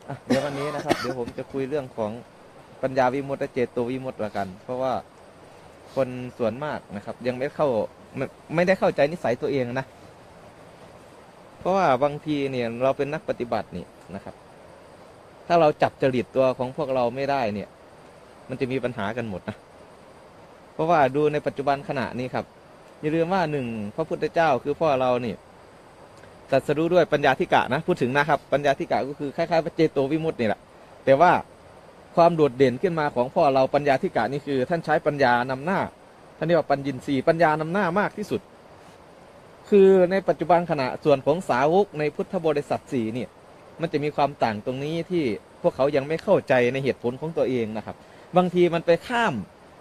เดี๋ยววันนี้นะครับเดี๋ยวผมจะคุยเรื่องของปัญญาวิมุตติและเจโตวิมุตติละกันเพราะว่าคนส่วนมากนะครับยังไม่ได้เข้าใจนิสัยตัวเองนะเพราะว่าบางทีเนี่ยเราเป็นนักปฏิบัตินี่นะครับถ้าเราจับจริตตัวของพวกเราไม่ได้เนี่ยมันจะมีปัญหากันหมดนะเพราะว่าดูในปัจจุบันขณะนี้ครับอย่าลืมว่าหนึ่งพระพุทธเจ้าคือพ่อเรานี่ตรัสรู้ด้วยปัญญาธิกะนะพูดถึงนะครับปัญญาธิกะก็คือคล้ายๆพระเจโตวิมุตตินี่แหละแต่ว่าความโดดเด่นขึ้นมาของพ่อเราปัญญาธิกะนี่คือท่านใช้ปัญญานำหน้าท่านเรียกว่าปัญญินทรีย์ปัญญานำหน้ามากที่สุดคือในปัจจุบันขณะส่วนของสาวกในพุทธบริษัท4เนี่ยมันจะมีความต่างตรงนี้ที่พวกเขายังไม่เข้าใจในเหตุผลของตัวเองนะครับบางทีมันไปข้าม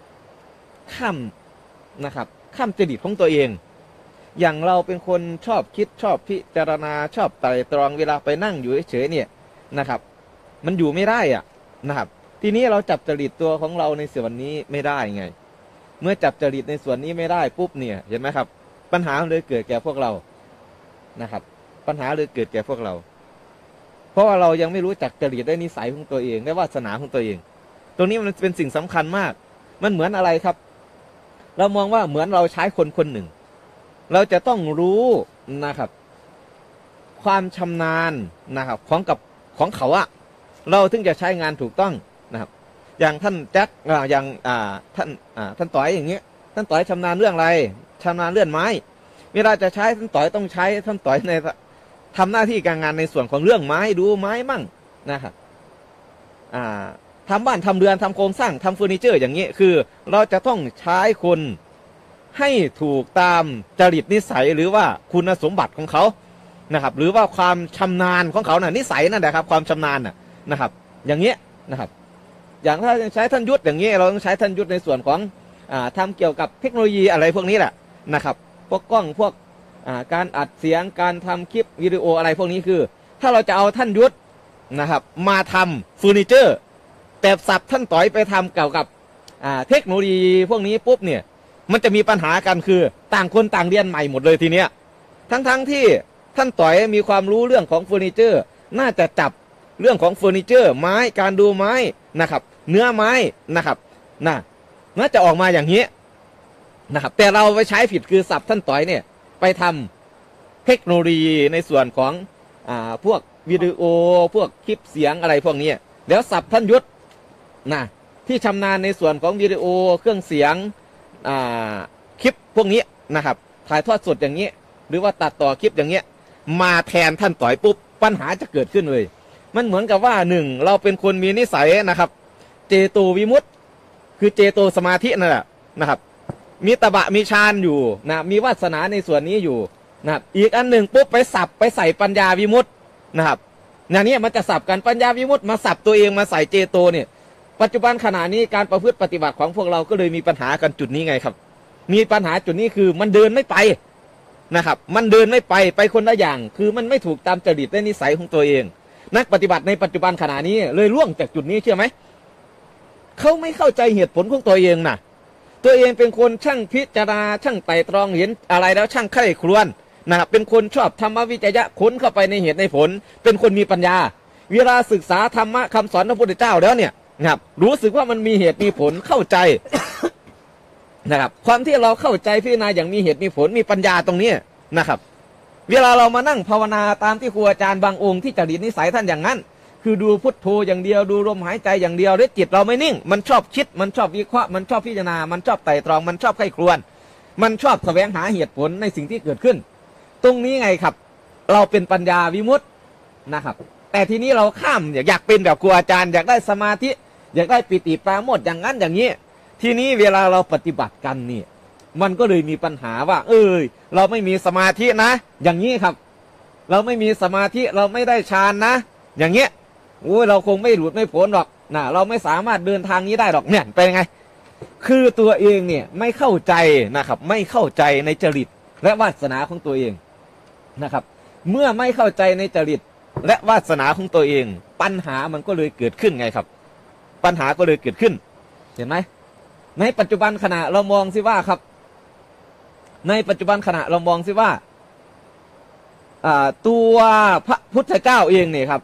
นะครับข้ามจริตของตัวเองอย่างเราเป็นคนชอบคิดชอบพิจารณาชอบไตร่ตรองเวลาไปนั่งอยู่เฉยๆเนี่ยนะครับมันอยู่ไม่ได้อ่ะนะครับทีนี้เราจับจริตตัวของเราในส่วนนี้ไม่ได้ไงเมื่อจับจริตในส่วนนี้ไม่ได้ปุ๊บเนี่ยเห็นไหมครับปัญหาเลยเกิดแก่พวกเรานะครับปัญหาเลยเกิดแก่พวกเราเพราะว่าเรายังไม่รู้จักจริตได้นิสัยของตัวเองได้วาสนาของตัวเองตรงนี้มันเป็นสิ่งสำคัญมากมันเหมือนอะไรครับเรามองว่าเหมือนเราใช้คนคนหนึ่งเราจะต้องรู้นะครับความชำนาญนะครับของเขาอะเราถึงจะใช้งานถูกต้องนะครับอย่างท่านแจ็คอย่างท่านต่อยอย่างเงี้ยท่านต่อยชำนาญเรื่องอะไรชำนาญเลื่อนไม้เวลาจะใช้ท่านต่อยต้องใช้ท่านต่อยในทำหน้าที่การงานในส่วนของเรื่องไม้ดูไม้มั่งนะครับทำบ้านทำเรือนทำโครงสร้างทำเฟอร์นิเจอร์อย่างนี้คือเราจะต้องใช้คนให้ถูกตามจริตนิสัยหรือว่าคุณสมบัติของเขานะครับหรือว่าความชำนาญของเขาน่ะนิสัยนั่นแหละครับความชำนาญนะครับอย่างเงี้ยนะครับอย่างถ้าใช้ท่านยุทธอย่างนี้เราต้องใช้ท่านยุทธในส่วนของทำเกี่ยวกับเทคโนโลยีอะไรพวกนี้แหละนะครับพวกกล้องพวกการอัดเสียงการทำคลิปวิดีโออะไรพวกนี้คือถ้าเราจะเอาท่านยุทธนะครับมาทำเฟอร์นิเจอร์แต่สับท่านต่อยไปทำเกี่ยวกับเทคโนโลยีพวกนี้ปุ๊บเนี่ยมันจะมีปัญหากันคือต่างคนต่างเรียนใหม่หมดเลยทีเนี้ยทั้งที่ท่านต่อยมีความรู้เรื่องของเฟอร์นิเจอร์น่าจะจับเรื่องของเฟอร์นิเจอร์ไม้การดูไม้นะครับเนื้อไม้นะครับน่าจะออกมาอย่างนี้นะครับแต่เราไปใช้ผิดคือสับท่านต่อยเนี่ยไปทำเทคโนโลยีในส่วนของพวกวิดีโอพวกคลิปเสียงอะไรพวกนี้แล้วสับท่านยุทธที่ชำนาญในส่วนของวิดีโอเครื่องเสียงคลิปพวกนี้นะครับถ่ายทอดสดอย่างนี้หรือว่าตัดต่อคลิปอย่างเงี้ยมาแทนท่านต่อยปุ๊บปัญหาจะเกิดขึ้นเลยมันเหมือนกับว่าหนึ่งเราเป็นคนมีนิสัยนะครับเจโตวิมุตติคือเจโตสมาธินั่นแหละนะครับมีตบะมีฌานอยู่นะมีวาสนาในส่วนนี้อยู่นะครับอีกอันหนึ่งปุ๊บไปสับไปใส่ปัญญาวิมุตตินะครับอย่างนี้มันจะสับกันปัญญาวิมุตติมาสับตัวเองมาใส่เจโตเนี่ยปัจจุบันขณะนี้การประพฤติปฏิบัติของพวกเราก็เลยมีปัญหากันจุดนี้ไงครับมีปัญหาจุดนี้คือมันเดินไม่ไปนะครับมันเดินไม่ไปคนละอย่างคือมันไม่ถูกตามจริตและนิสัยของตัวเองนักปฏิบัติในปัจจุบันขณะนี้เลยล่วงจากจุดนี้เชื่อไหมเขาไม่เข้าใจเหตุผลของตัวเองนะตัวเองเป็นคนช่างพิจารณาช่างไต่ตรองเห็นอะไรแล้วช่างใคร่ครวญนะครับเป็นคนชอบธรรมวิจยะค้นเข้าไปในเหตุในผลเป็นคนมีปัญญาเวลาศึกษาธรรมะคำสอนพระพุทธเจ้าแล้วเนี่ยนะครับรู้สึกว่ามันมีเหตุมีผลเข้าใจนะครับความที่เราเข้าใจพิจารณาอย่างมีเหตุมีผลมีปัญญาตรงนี้นะครับเวลาเรามานั่งภาวนาตามที่ครูอาจารย์บางองค์ที่จริตนิสัยท่านอย่างนั้นคือดูพุทโธอย่างเดียวดูลมหายใจอย่างเดียวแล้วจิตเราไม่นิ่งมันชอบคิดมันชอบวิเคราะห์มันชอบพิจารณามันชอบไต่ตรองมันชอบไข้ครวญมันชอบแสวงหาเหตุผลในสิ่งที่เกิดขึ้นตรงนี้ไงครับเราเป็นปัญญาวิมุตตินะครับแต่ทีนี้เราข้ามอยากเป็นแบบครูอาจารย์อยากได้สมาธิอยากได้ปิติปราโมทย์อย่างนั้นอย่างนี้ทีนี้เวลาเราปฏิบัติกันนี่มันก็เลยมีปัญหาว่าเราไม่มีสมาธินะอย่างนี้ครับเราไม่มีสมาธิเราไม่ได้ฌานนะอย่างเงี้ยเราคงไม่หลุดไม่พ้นหรอกนะเราไม่สามารถเดินทางนี้ได้หรอกเนี่ยเป็นไงคือตัวเองเนี่ยไม่เข้าใจนะครับไม่เข้าใจในจริตและวาสนาของตัวเองนะครับเมื่อไม่เข้าใจในจริตและวาสนาของตัวเองปัญหามันก็เลยเกิดขึ้นไงครับปัญหาก็เลยเกิดขึ้นเห็นไหมในปัจจุบันขณะเรามองสิว่าครับในปัจจุบันขณะเรามองสิว่าตัวพระพุทธเจ้าเองเนี่ยครับ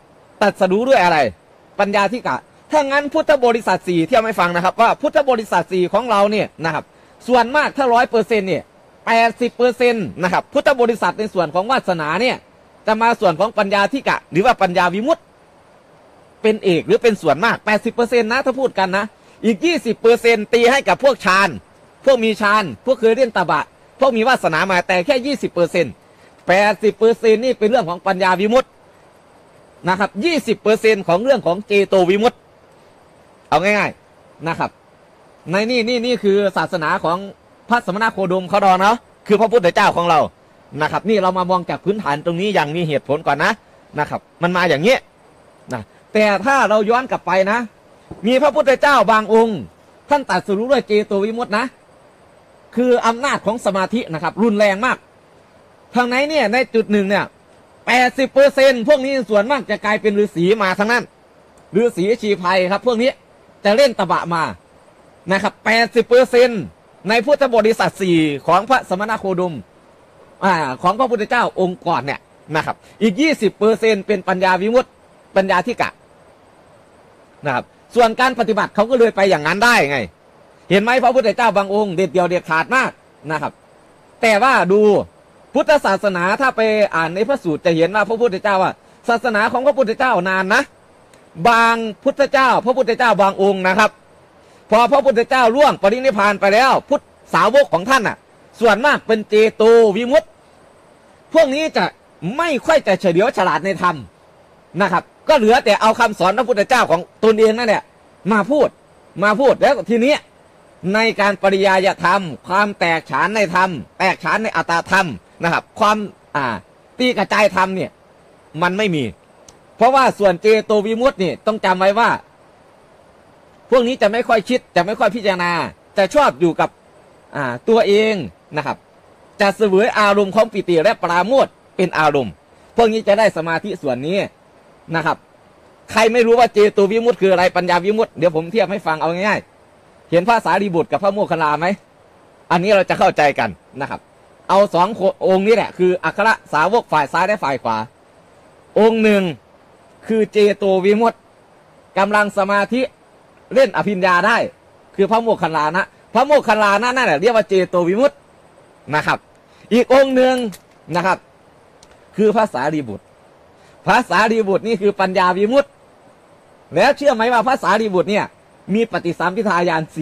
ตรัสรู้ด้วยอะไรปัญญาธิกะถ้างั้นพุทธบริษัทสี่ที่เอาให้ฟังนะครับว่าพุทธบริษัทสี่ของเราเนี่ยนะครับส่วนมากถ้า100%เนี่ย80%นะครับพุทธบริษัทในส่วนของวาสนาเนี่ยจะมาส่วนของปัญญาธิกะหรือว่าปัญญาวิมุตติเป็นเอกหรือเป็นส่วนมาก 80% นะถ้าพูดกันนะอีก 20% ตีให้กับพวกฌานพวกมีฌานพวกเคยเรียนตบะพวกมีวาสนามาแต่แค่ 20% 80% นี่เป็นเรื่องของปัญญาวิมุตตินะครับ 20% ของเรื่องของเจโตวิมุตติเอาง่ายๆนะครับในนี่คือศาสนาของพระสมณโคดมเขาดองเนาะคือพระพุทธเจ้าของเรานะครับนี่เรามามองจากพื้นฐานตรงนี้อย่างมีเหตุผลก่อนนะครับมันมาอย่างนี้นะแต่ถ้าเราย้อนกลับไปนะมีพระพุทธเจ้าบางองค์ท่านตรัสรู้ด้วยเจโตวิมุตตินะคืออำนาจของสมาธินะครับรุนแรงมากทางไหนเนี่ยในจุดหนึ่งเนี่ย80%พวกนี้ส่วนมากจะกลายเป็นฤาษีมาทั้งนั้นฤาษีชีไพรครับพวกนี้จะเล่นตบะมานะครับ 80% ในพุทธบริษัท4ของพระสมณโคดมของพระพุทธเจ้าองค์ก่อนเนี่ยนะครับอีก 20% เป็นปัญญาวิมุตติปัญญาธิกะนะครับส่วนการปฏิบัติเขาก็เลยไปอย่างนั้นได้ไงเห็นไหมพระพุทธเจ้าบางองค์เด็ดเดียวเด็ดขาดมากนะครับแต่ว่าดูพุทธศาสนาถ้าไปอ่านในพระสูตรจะเห็นว่าพระพุทธเจ้าว่าศาสนาของพระพุทธเจ้านานนะบางพุทธเจ้าพระพุทธเจ้าบางองค์นะครับพอพระพุทธเจ้าล่วงปรินิพพานไปแล้วพุทธสาวกของท่านส่วนมากเป็นเจโตวิมุตติพวกนี้จะไม่ค่อยจะเฉลียวฉลาดในธรรมนะครับก็เหลือแต่เอาคำสอนพระพุทธเจ้าของตนเองนั่นแหละมาพูดแล้วทีนี้ในการปริยายธรรมความแตกฉานในธรรมแตกฉานในอัตตาธรรมนะครับความตีกระจายธรรมเนี่ยมันไม่มีเพราะว่าส่วนเจโตวิมุตตินี่ต้องจำไว้ว่าพวกนี้จะไม่ค่อยคิดจะไม่ค่อยพิจารณาจะชอบอยู่กับตัวเองนะครับจะเสวยอารมณ์ของปิติและปราโมทย์เป็นอารมณ์พวกนี้จะได้สมาธิส่วนนี้นะครับใครไม่รู้ว่าเจโตวิมุตติคืออะไรปัญญาวิมุตติเดี๋ยวผมเทียบให้ฟังเอาง่ายๆเห็นพระสารีบุตรกับพระโมคคัลลาไหมอันนี้เราจะเข้าใจกันนะครับเอาสององค์นี้แหละคืออัครสาวกฝ่ายซ้ายและฝ่ายขวาองค์หนึ่งคือเจโตวิมุตติกำลังสมาธิเล่นอภิญญาได้คือพระโมคคัลลานะพระโมคคัลลานะนั่นแหละเรียกว่าเจโตวิมุตตินะครับอีกองค์หนึ่งนะครับคือพระสารีบุตรพระสารีบุตรนี่คือปัญญาวิมุตติแล้วเชื่อไหมว่าพระสารีบุตรเนี่ยมีปฏิสัมภิทาญาณ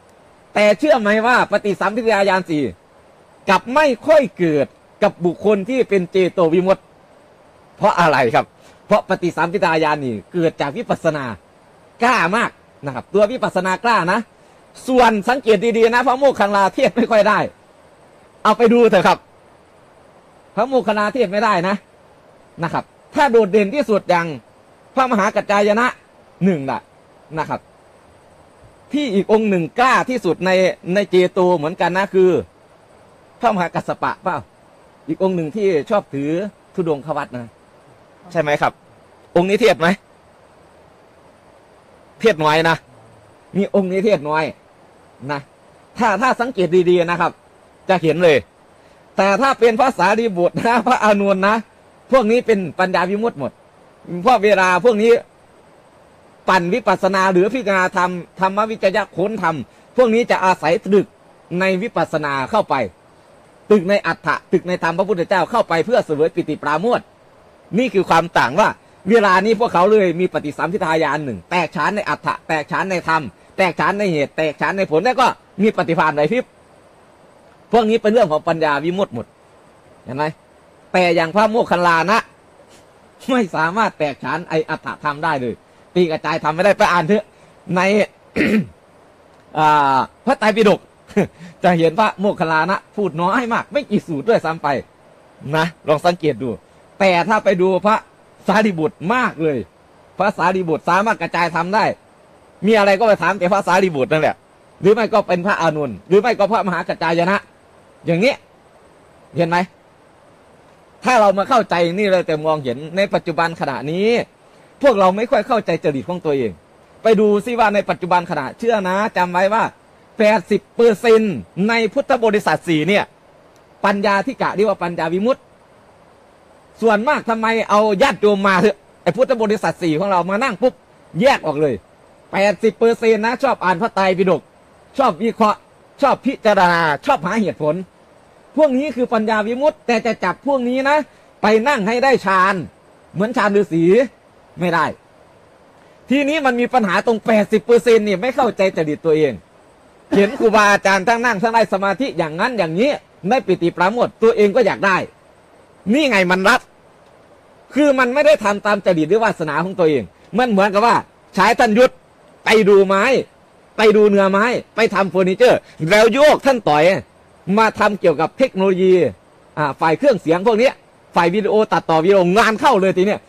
4แต่เชื่อไหมว่าปฏิสัมภิทาญาณ4กับไม่ค่อยเกิดกับบุคคลที่เป็นเจโตวิมุตติเพราะอะไรครับเพราะปฏิสัมภิทาญาณนี่เกิดจากวิปัสสนากล้ามากนะครับตัววิปัสสนากล้านะส่วนสังเกตดีๆนะพระโมคคัลลาเทียบไม่ค่อยได้เอาไปดูเถอะครับพระโมคคัลลาเทียบไม่ได้นะครับถ้าโดดเด่นที่สุดอย่างพระมหากัจจายนะนะครับที่อีกองค์หนึ่งกล้าที่สุดในเจโตเหมือนกันนะคือพระมหากัสสปะเปล่าอีกองค์หนึ่งที่ชอบถือธุดงควัตรนะใช่ไหมครับองค์นี้เทียบไหมเทียบน้อยนะมีองค์นี้เทียบน้อยนะถ้าสังเกตดีๆนะครับจะเห็นเลยแต่ถ้าเป็นพระสารีบุตรนะพระอานนท์นะพวกนี้เป็นปัญญาวิมุตติหมดเพราะเวลาพวกนี้ปั่นวิปัสสนาหรือพิจารณาธรรมวิจยะค้นธรรมพวกนี้จะอาศัยตึกในวิปัสสนาเข้าไปตึกในอัฏฐะตึกในธรรมพระพุทธเจ้าเข้าไปเพื่อเสวยปิติปราโมทย์นี่คือความต่างว่าเวลานี้พวกเขาเลยมีปฏิสัมภิทาญาณ1แตกฉานในอัฏฐะแตกฉานในธรรมแตกฉานในเหตุแตกฉานในผลแล้วก็มีปฏิภาณไหวพริบพวกนี้เป็นเรื่องของปัญญาวิมุตติหมดเห็นไหมแต่อย่างพระโมคคัลลานะไม่สามารถแตกฉานไออัฏฐธรรมได้เลยตีกระจายทำไม่ได้ไปอ่านเถอะใน พระไตรปิฎก จะเห็นพระโมคคัลลานะพูดน้อยมากไม่กี่สูตรด้วยซ้ำไปนะลองสังเกตดูแต่ถ้าไปดูพระสารีบุตรมากเลยพระสารีบุตรสามารถกระจายทำได้มีอะไรก็ไปถามแต่พระสารีบุตรนั่นแหละหรือไม่ก็เป็นพระอานนท์หรือไม่ก็พระมหากัจจายนะอย่างนี้เห็นไหมถ้าเรามาเข้าใจนี่เลยแต่มองเห็นในปัจจุบันขณะนี้พวกเราไม่ค่อยเข้าใจจริตของตัวเองไปดูซิว่าในปัจจุบันขณะเชื่อนะจำไว้ว่า 80% ในพุทธบริษัท4เนี่ยปัญญาธิกะเรียกว่าปัญญาวิมุตติส่วนมากทำไมเอาญาติโยมมาเถอะอ้พุทธบริษัทสี่ของเรามานั่งปุ๊บแยกออกเลย80%นะชอบอ่านพระไตรปิฎกชอบวิเคราะห์ชอบพิจารณาชอบหาเหตุผลพวกนี้คือปัญญาวิมุตติแต่จะจับพวกนี้นะไปนั่งให้ได้ฌานเหมือนฌานฤาษีไม่ได้ทีนี้มันมีปัญหาตรง80%เนี่ยไม่เข้าใจจริตตัวเองเห็นครูบาอาจารย์ทั้งนั่งทั้งได้สมาธิอย่างนั้นอย่างนี้ได้ปิติปราโมทย์ตัวเองก็อยากได้นี่ไงมันรัดคือมันไม่ได้ทำตามจริตหรือวาสนาของตัวเองมันเหมือนกับว่าใช้ท่านยุทธไปดูไม้ไปดูเนื้อไม้ไปทำเฟอร์นิเจอร์แล้วโยกท่านต่อยมาทำเกี่ยวกับเทคโนโลยีฝ่ายเครื่องเสียงพวกนี้ฝ่ายวิดีโอตัดต่อวิดีโองานเข้าเลยทีเนี้ย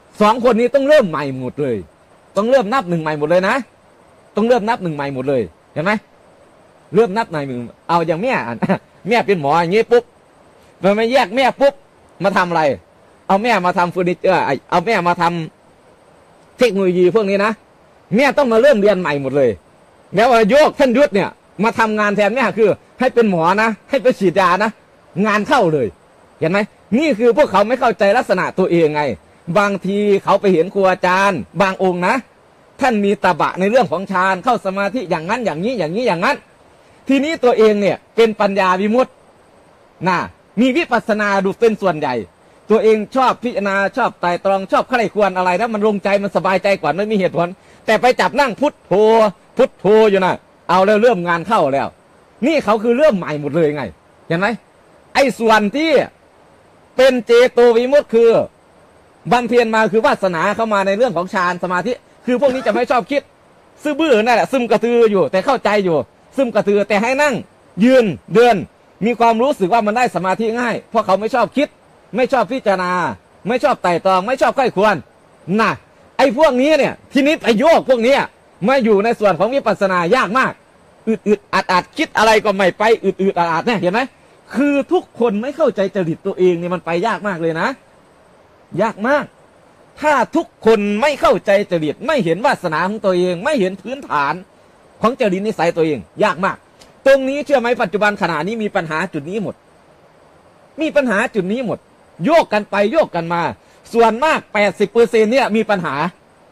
2 คนนี้ต้องเริ่มใหม่หมดเลยต้องเริ่มนับ1ใหม่หมดเลยนะต้องเริ่มนับ1ใหม่หมดเลยเห็นไหมเริ่มนับ1เอาอย่างแม่เป็นหมออย่างนี้ปุ๊บมันไม่แยกแม่ปุ๊บมาทำอะไรเอาแม่มาทำเฟอร์นิเจอร์เอาแม่มาทำเทคโนโลยีพวกนี้นะแม่ต้องมาเริ่มเรียนใหม่หมดเลยแล้วโยกท่านยุทธเนี่ยมาทำงานแทนแม่คือให้เป็นหมอนะให้ไปฉีดยานะงานเข้าเลยเห็นไหมนี่คือพวกเขาไม่เข้าใจลักษณะตัวเองไงบางทีเขาไปเห็นครูอาจารย์บางองค์นะท่านมีตบะในเรื่องของฌานเข้าสมาธิอย่างนั้นอย่างนี้อย่างนี้อย่างนั้นทีนี้ตัวเองเนี่ยเป็นปัญญาวิมุตตินะมีวิปัสสนาดูเป็นส่วนใหญ่ตัวเองชอบพิจารณาชอบไตรตรองชอบใคร่ควรอะไรแล้วมันลงใจมันสบายใจกว่าไม่มีเหตุผลแต่ไปจับนั่งพุทโธพุทโธอยู่นะเอาแล้วเริ่มงานเข้าแล้วนี่เขาคือเริ่มใหม่หมดเลยไงเห็นไหมไอ้ส่วนที่เป็นเจโตวิมุตติคือบำเพ็ญมาคือวาสนาเข้ามาในเรื่องของฌานสมาธิคือพวกนี้จะไม่ชอบคิดซื่อบื้อนั่นแหละซึมกระตืออยู่แต่เข้าใจอยู่ซึมกระตือแต่ให้นั่งยืนเดินมีความรู้สึกว่ามันได้สมาธิง่ายเพราะเขาไม่ชอบคิดไม่ชอบพิจารณาไม่ชอบไต่ตรองไม่ชอบใกล้ควรน่ะไอ้พวกนี้เนี่ยทีนี้ไปโยกพวกนี้มาอยู่ในส่วนของวิปัสสนายากมากอึดอัดคิดอะไรก็ไม่ไปอึดอัดเนี่ยเห็นไหมคือทุกคนไม่เข้าใจจริตตัวเองเนี่ยมันไปยากมากเลยนะยากมากถ้าทุกคนไม่เข้าใจจริตไม่เห็นวาสนาของตัวเองไม่เห็นพื้นฐานของจริตนิสัยตัวเองยากมากตรงนี้เชื่อไหมปัจจุบันขณะนี้มีปัญหาจุดนี้หมดมีปัญหาจุดนี้หมดโยกกันไปโยกกันมาส่วนมาก80%เนี่ยมีปัญหา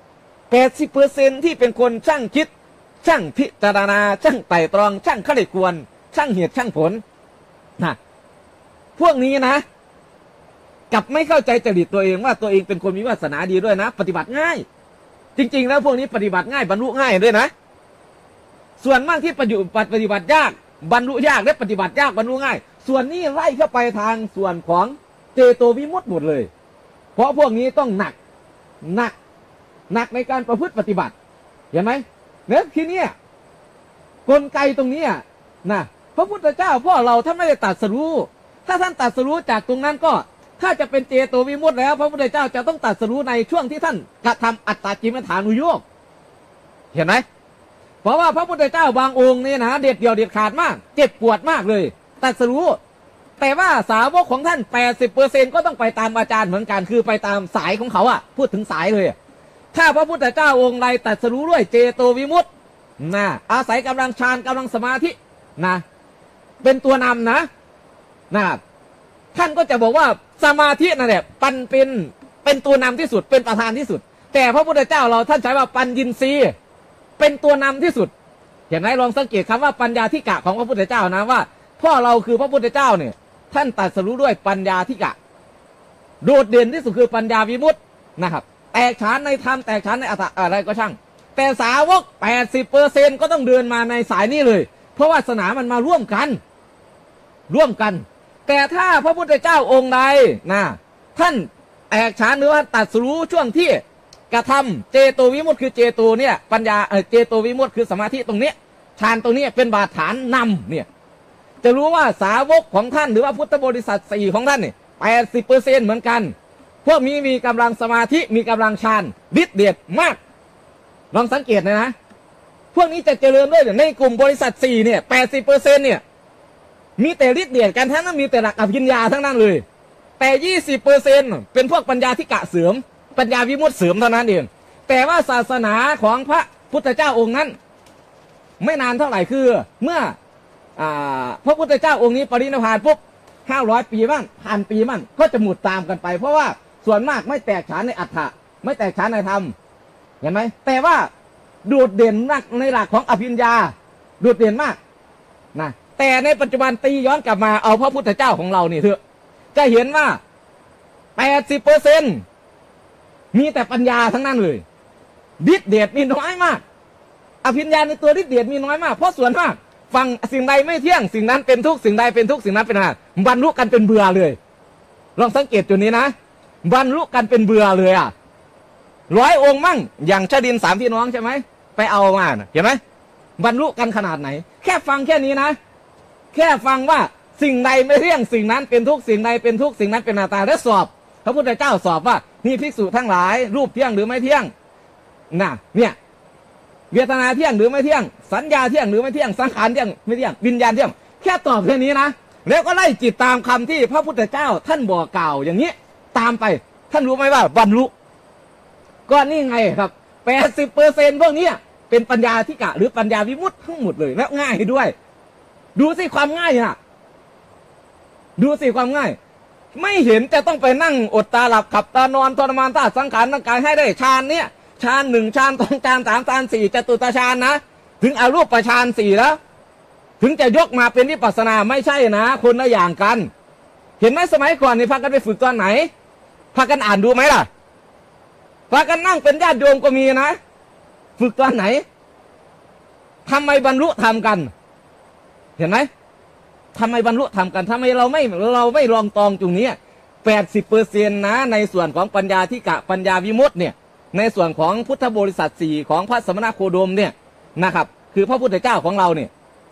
80%ที่เป็นคนช่างคิดช่างพิจารณาช่างไต่ตรองช่างใคร่ควรช่างเหตุช่างผลนะพวกนี้นะกับไม่เข้าใจจริตตัวเองว่าตัวเองเป็นคนมีวาสนาดีด้วยนะปฏิบัติง่ายจริงๆแล้วพวกนี้ปฏิบัติง่ายบรรลุง่ายด้วยนะส่วนมากที่ปฏิบัติยากบรรลุยากและปฏิบัติยากบรรลุง่ายส่วนนี้ไล่เข้าไปทางส่วนของเจโตวิมุตติหมดเลยเพราะพวกนี้ต้องหนักในการประพฤติปฏิบัติเห็นไหมเนี่ยทีนี้กลไกตรงนี้นะพระพุทธเจ้าพ่อเราถ้าไม่ได้ตรัสรู้ถ้าท่านตรัสรู้จากตรงนั้นก็ถ้าจะเป็นเจโตวิมุตติแล้วพระพุทธเจ้าจะต้องตรัสรู้ในช่วงที่ท่านกระทำอัตตาจิมฐานุโยคเห็นไหมเพราะว่าพระพุทธเจ้าบางองค์เนี่ยนะเด็ดเดี่ยวเด็ดขาดมากเจ็บปวดมากเลยตรัสรู้แต่ว่าสาวกของท่าน80%ก็ต้องไปตามอาจารย์เหมือนกันคือไปตามสายของเขาพูดถึงสายเลยถ้าพระพุทธเจ้าองค์ใดตรัสรู้ด้วยเจโตวิมุตตินะอาศัยกำลังฌานกำลังสมาธินะเป็นตัวนำนะครับท่านก็จะบอกว่าสมาธินั่นแหละปันเป็นตัวนำที่สุดเป็นประธานที่สุดแต่พระพุทธเจ้าเราท่านใช้ว่าปัญญินทรีย์เป็นตัวนำที่สุดเห็นไหมลองสังเกตคำว่าปัญญาธิกะของพระพุทธเจ้านะว่าพ่อเราคือพระพุทธเจ้าเนี่ยท่านตรัสรู้ด้วยปัญญาธิกะโดดเด่นที่สุดคือปัญญาวิมุตตินะครับแตกฉานในธรรมแตกฉานในอัตตะอะไรก็ช่างแต่สาวก80%ก็ต้องเดินมาในสายนี้เลยเพราะวาสนามันมาร่วมกันแต่ถ้าพระพุทธเจ้าองค์ใดนะท่านแตกฉานหรือว่าตรัสรู้ช่วงที่กระทำเจโตวิมุตติคือเจโตเนี่ยปัญญาเจโตวิมุตติคือสมาธิตรงนี้ฌานตรงนี้เป็นบาดฐานนำเนี่ยจะรู้ว่าสาวกของท่านหรือว่าพุทธบริษัท4ของท่านเนี่ย80%เหมือนกันพวกนี้มีกำลังสมาธิมีกำลังฌานฤทธิ์เดชมากลองสังเกตนะพวกนี้จะเจริญด้วยในกลุ่มบริษัท4เนี่ย80%เนี่ยมีแต่ฤทธิ์เดชกันทั้งนั้นมีแต่หลักอภิญญาทั้งนั้นเลยแต่20%เป็นพวกปัญญาธิกะเสริมปัญญาวิมุตติเสริมเท่านั้นเองแต่ว่าศาสนาของพระพุทธเจ้าองค์นั้นไม่นานเท่าไหร่คือเมื่อพระพุทธเจ้าองค์นี้ปรินิพพานปุ๊บ500 ปีบ้าง1,000 ปีบ้างก็จะหมดตามกันไปเพราะว่าส่วนมากไม่แตกฉานในอัฏฐะไม่แตกฉานในธรรมเห็นไหมแต่ว่าโดดเด่นนักในหลักของอภิญญาโดดเด่นมากนะแต่ในปัจจุบันตีย้อนกลับมาเอาพระพุทธเจ้าของเรานี่เถอะจะเห็นว่า 80%มีแต่ปัญญาทั้งนั้นเลยฤทธิ์เดชมีน้อยมากอภิญญาในตัวฤทธิ์เดชมีน้อยมากเพราะส่วนมากฟังสิ่งใดไม่เที่ยงสิ่งนั้นเป็นทุกข์สิ่งใดเป็นทุกข์สิ่งนั้นเป็นอนัตตาบรรลุกันเป็นเบื่อเลยลองสังเกตจุดนี้นะบรรลุกันเป็นเบื่อเลยอ่ะ100 องค์มั่งอย่างชาดิน3 พี่น้องใช่ไหมไปเอามาเห็นไหมบรรลุกันขนาดไหนแค่ฟังแค่นี้นะแค่ฟังว่าสิ่งใดไม่เที่ยงสิ่งนั้นเป็นทุกข์สิ่งใดเป็นทุกข์สิ่งนั้นเป็นอนัตตาและสอบพระพุทธเจ้าสอบว่านี่ภิกษุทั้งหลายรูปเที่ยงหรือไม่เที่ยงน่ะเนี่ยเวทนาเที่ยงหรือไม่เที่ยงสัญญาเที่ยงหรือไม่เที่ยงสังขารเที่ยงไม่เที่ยงวิญญาณเที่ยงแค่ตอบแค่นี้นะแล้วก็ไล่จิตตามคำที่พระพุทธเจ้าท่านบอกกล่าวอย่างนี้ตามไปท่านรู้ไหมว่าบรรลุก็นี่ไงครับ 80% พวกนี้เป็นปัญญาธิกะหรือปัญญาวิมุตติทั้งหมดเลยแล้วง่ายด้วยดูสิความง่ายอ่ะดูสิความง่ายไม่เห็นจะต้องไปนั่งอดตาหลับขับตานอนทรมานธาตุสังขารร่างกายให้ได้ฌานเนี่ยฌาน1ฌาน2ฌาน3ฌาน4จตุตฌานนะถึงอรูปฌาน4แล้วถึงจะยกมาเป็นวิปัสสนาไม่ใช่นะคนละอย่างกันเห็นไหมสมัยก่อนนี่พากันไปฝึกตอนไหนพากันอ่านดูไหมล่ะพากันนั่งเป็นญาติโยมก็มีนะฝึกตอนไหนทำไมบรรลุธรรมกันเห็นไหมทำไมบรรลุธรรมกันทำไมเราไม่ลองตองตรงนี้ 80% นะในส่วนของปัญญาธิกะปัญญาวิมุตติเนี่ยในส่วนของพุทธบริษัท4ของพระสมณโคดมเนี่ยนะครับคือพระพุทธเจ้าของเราเนี่ย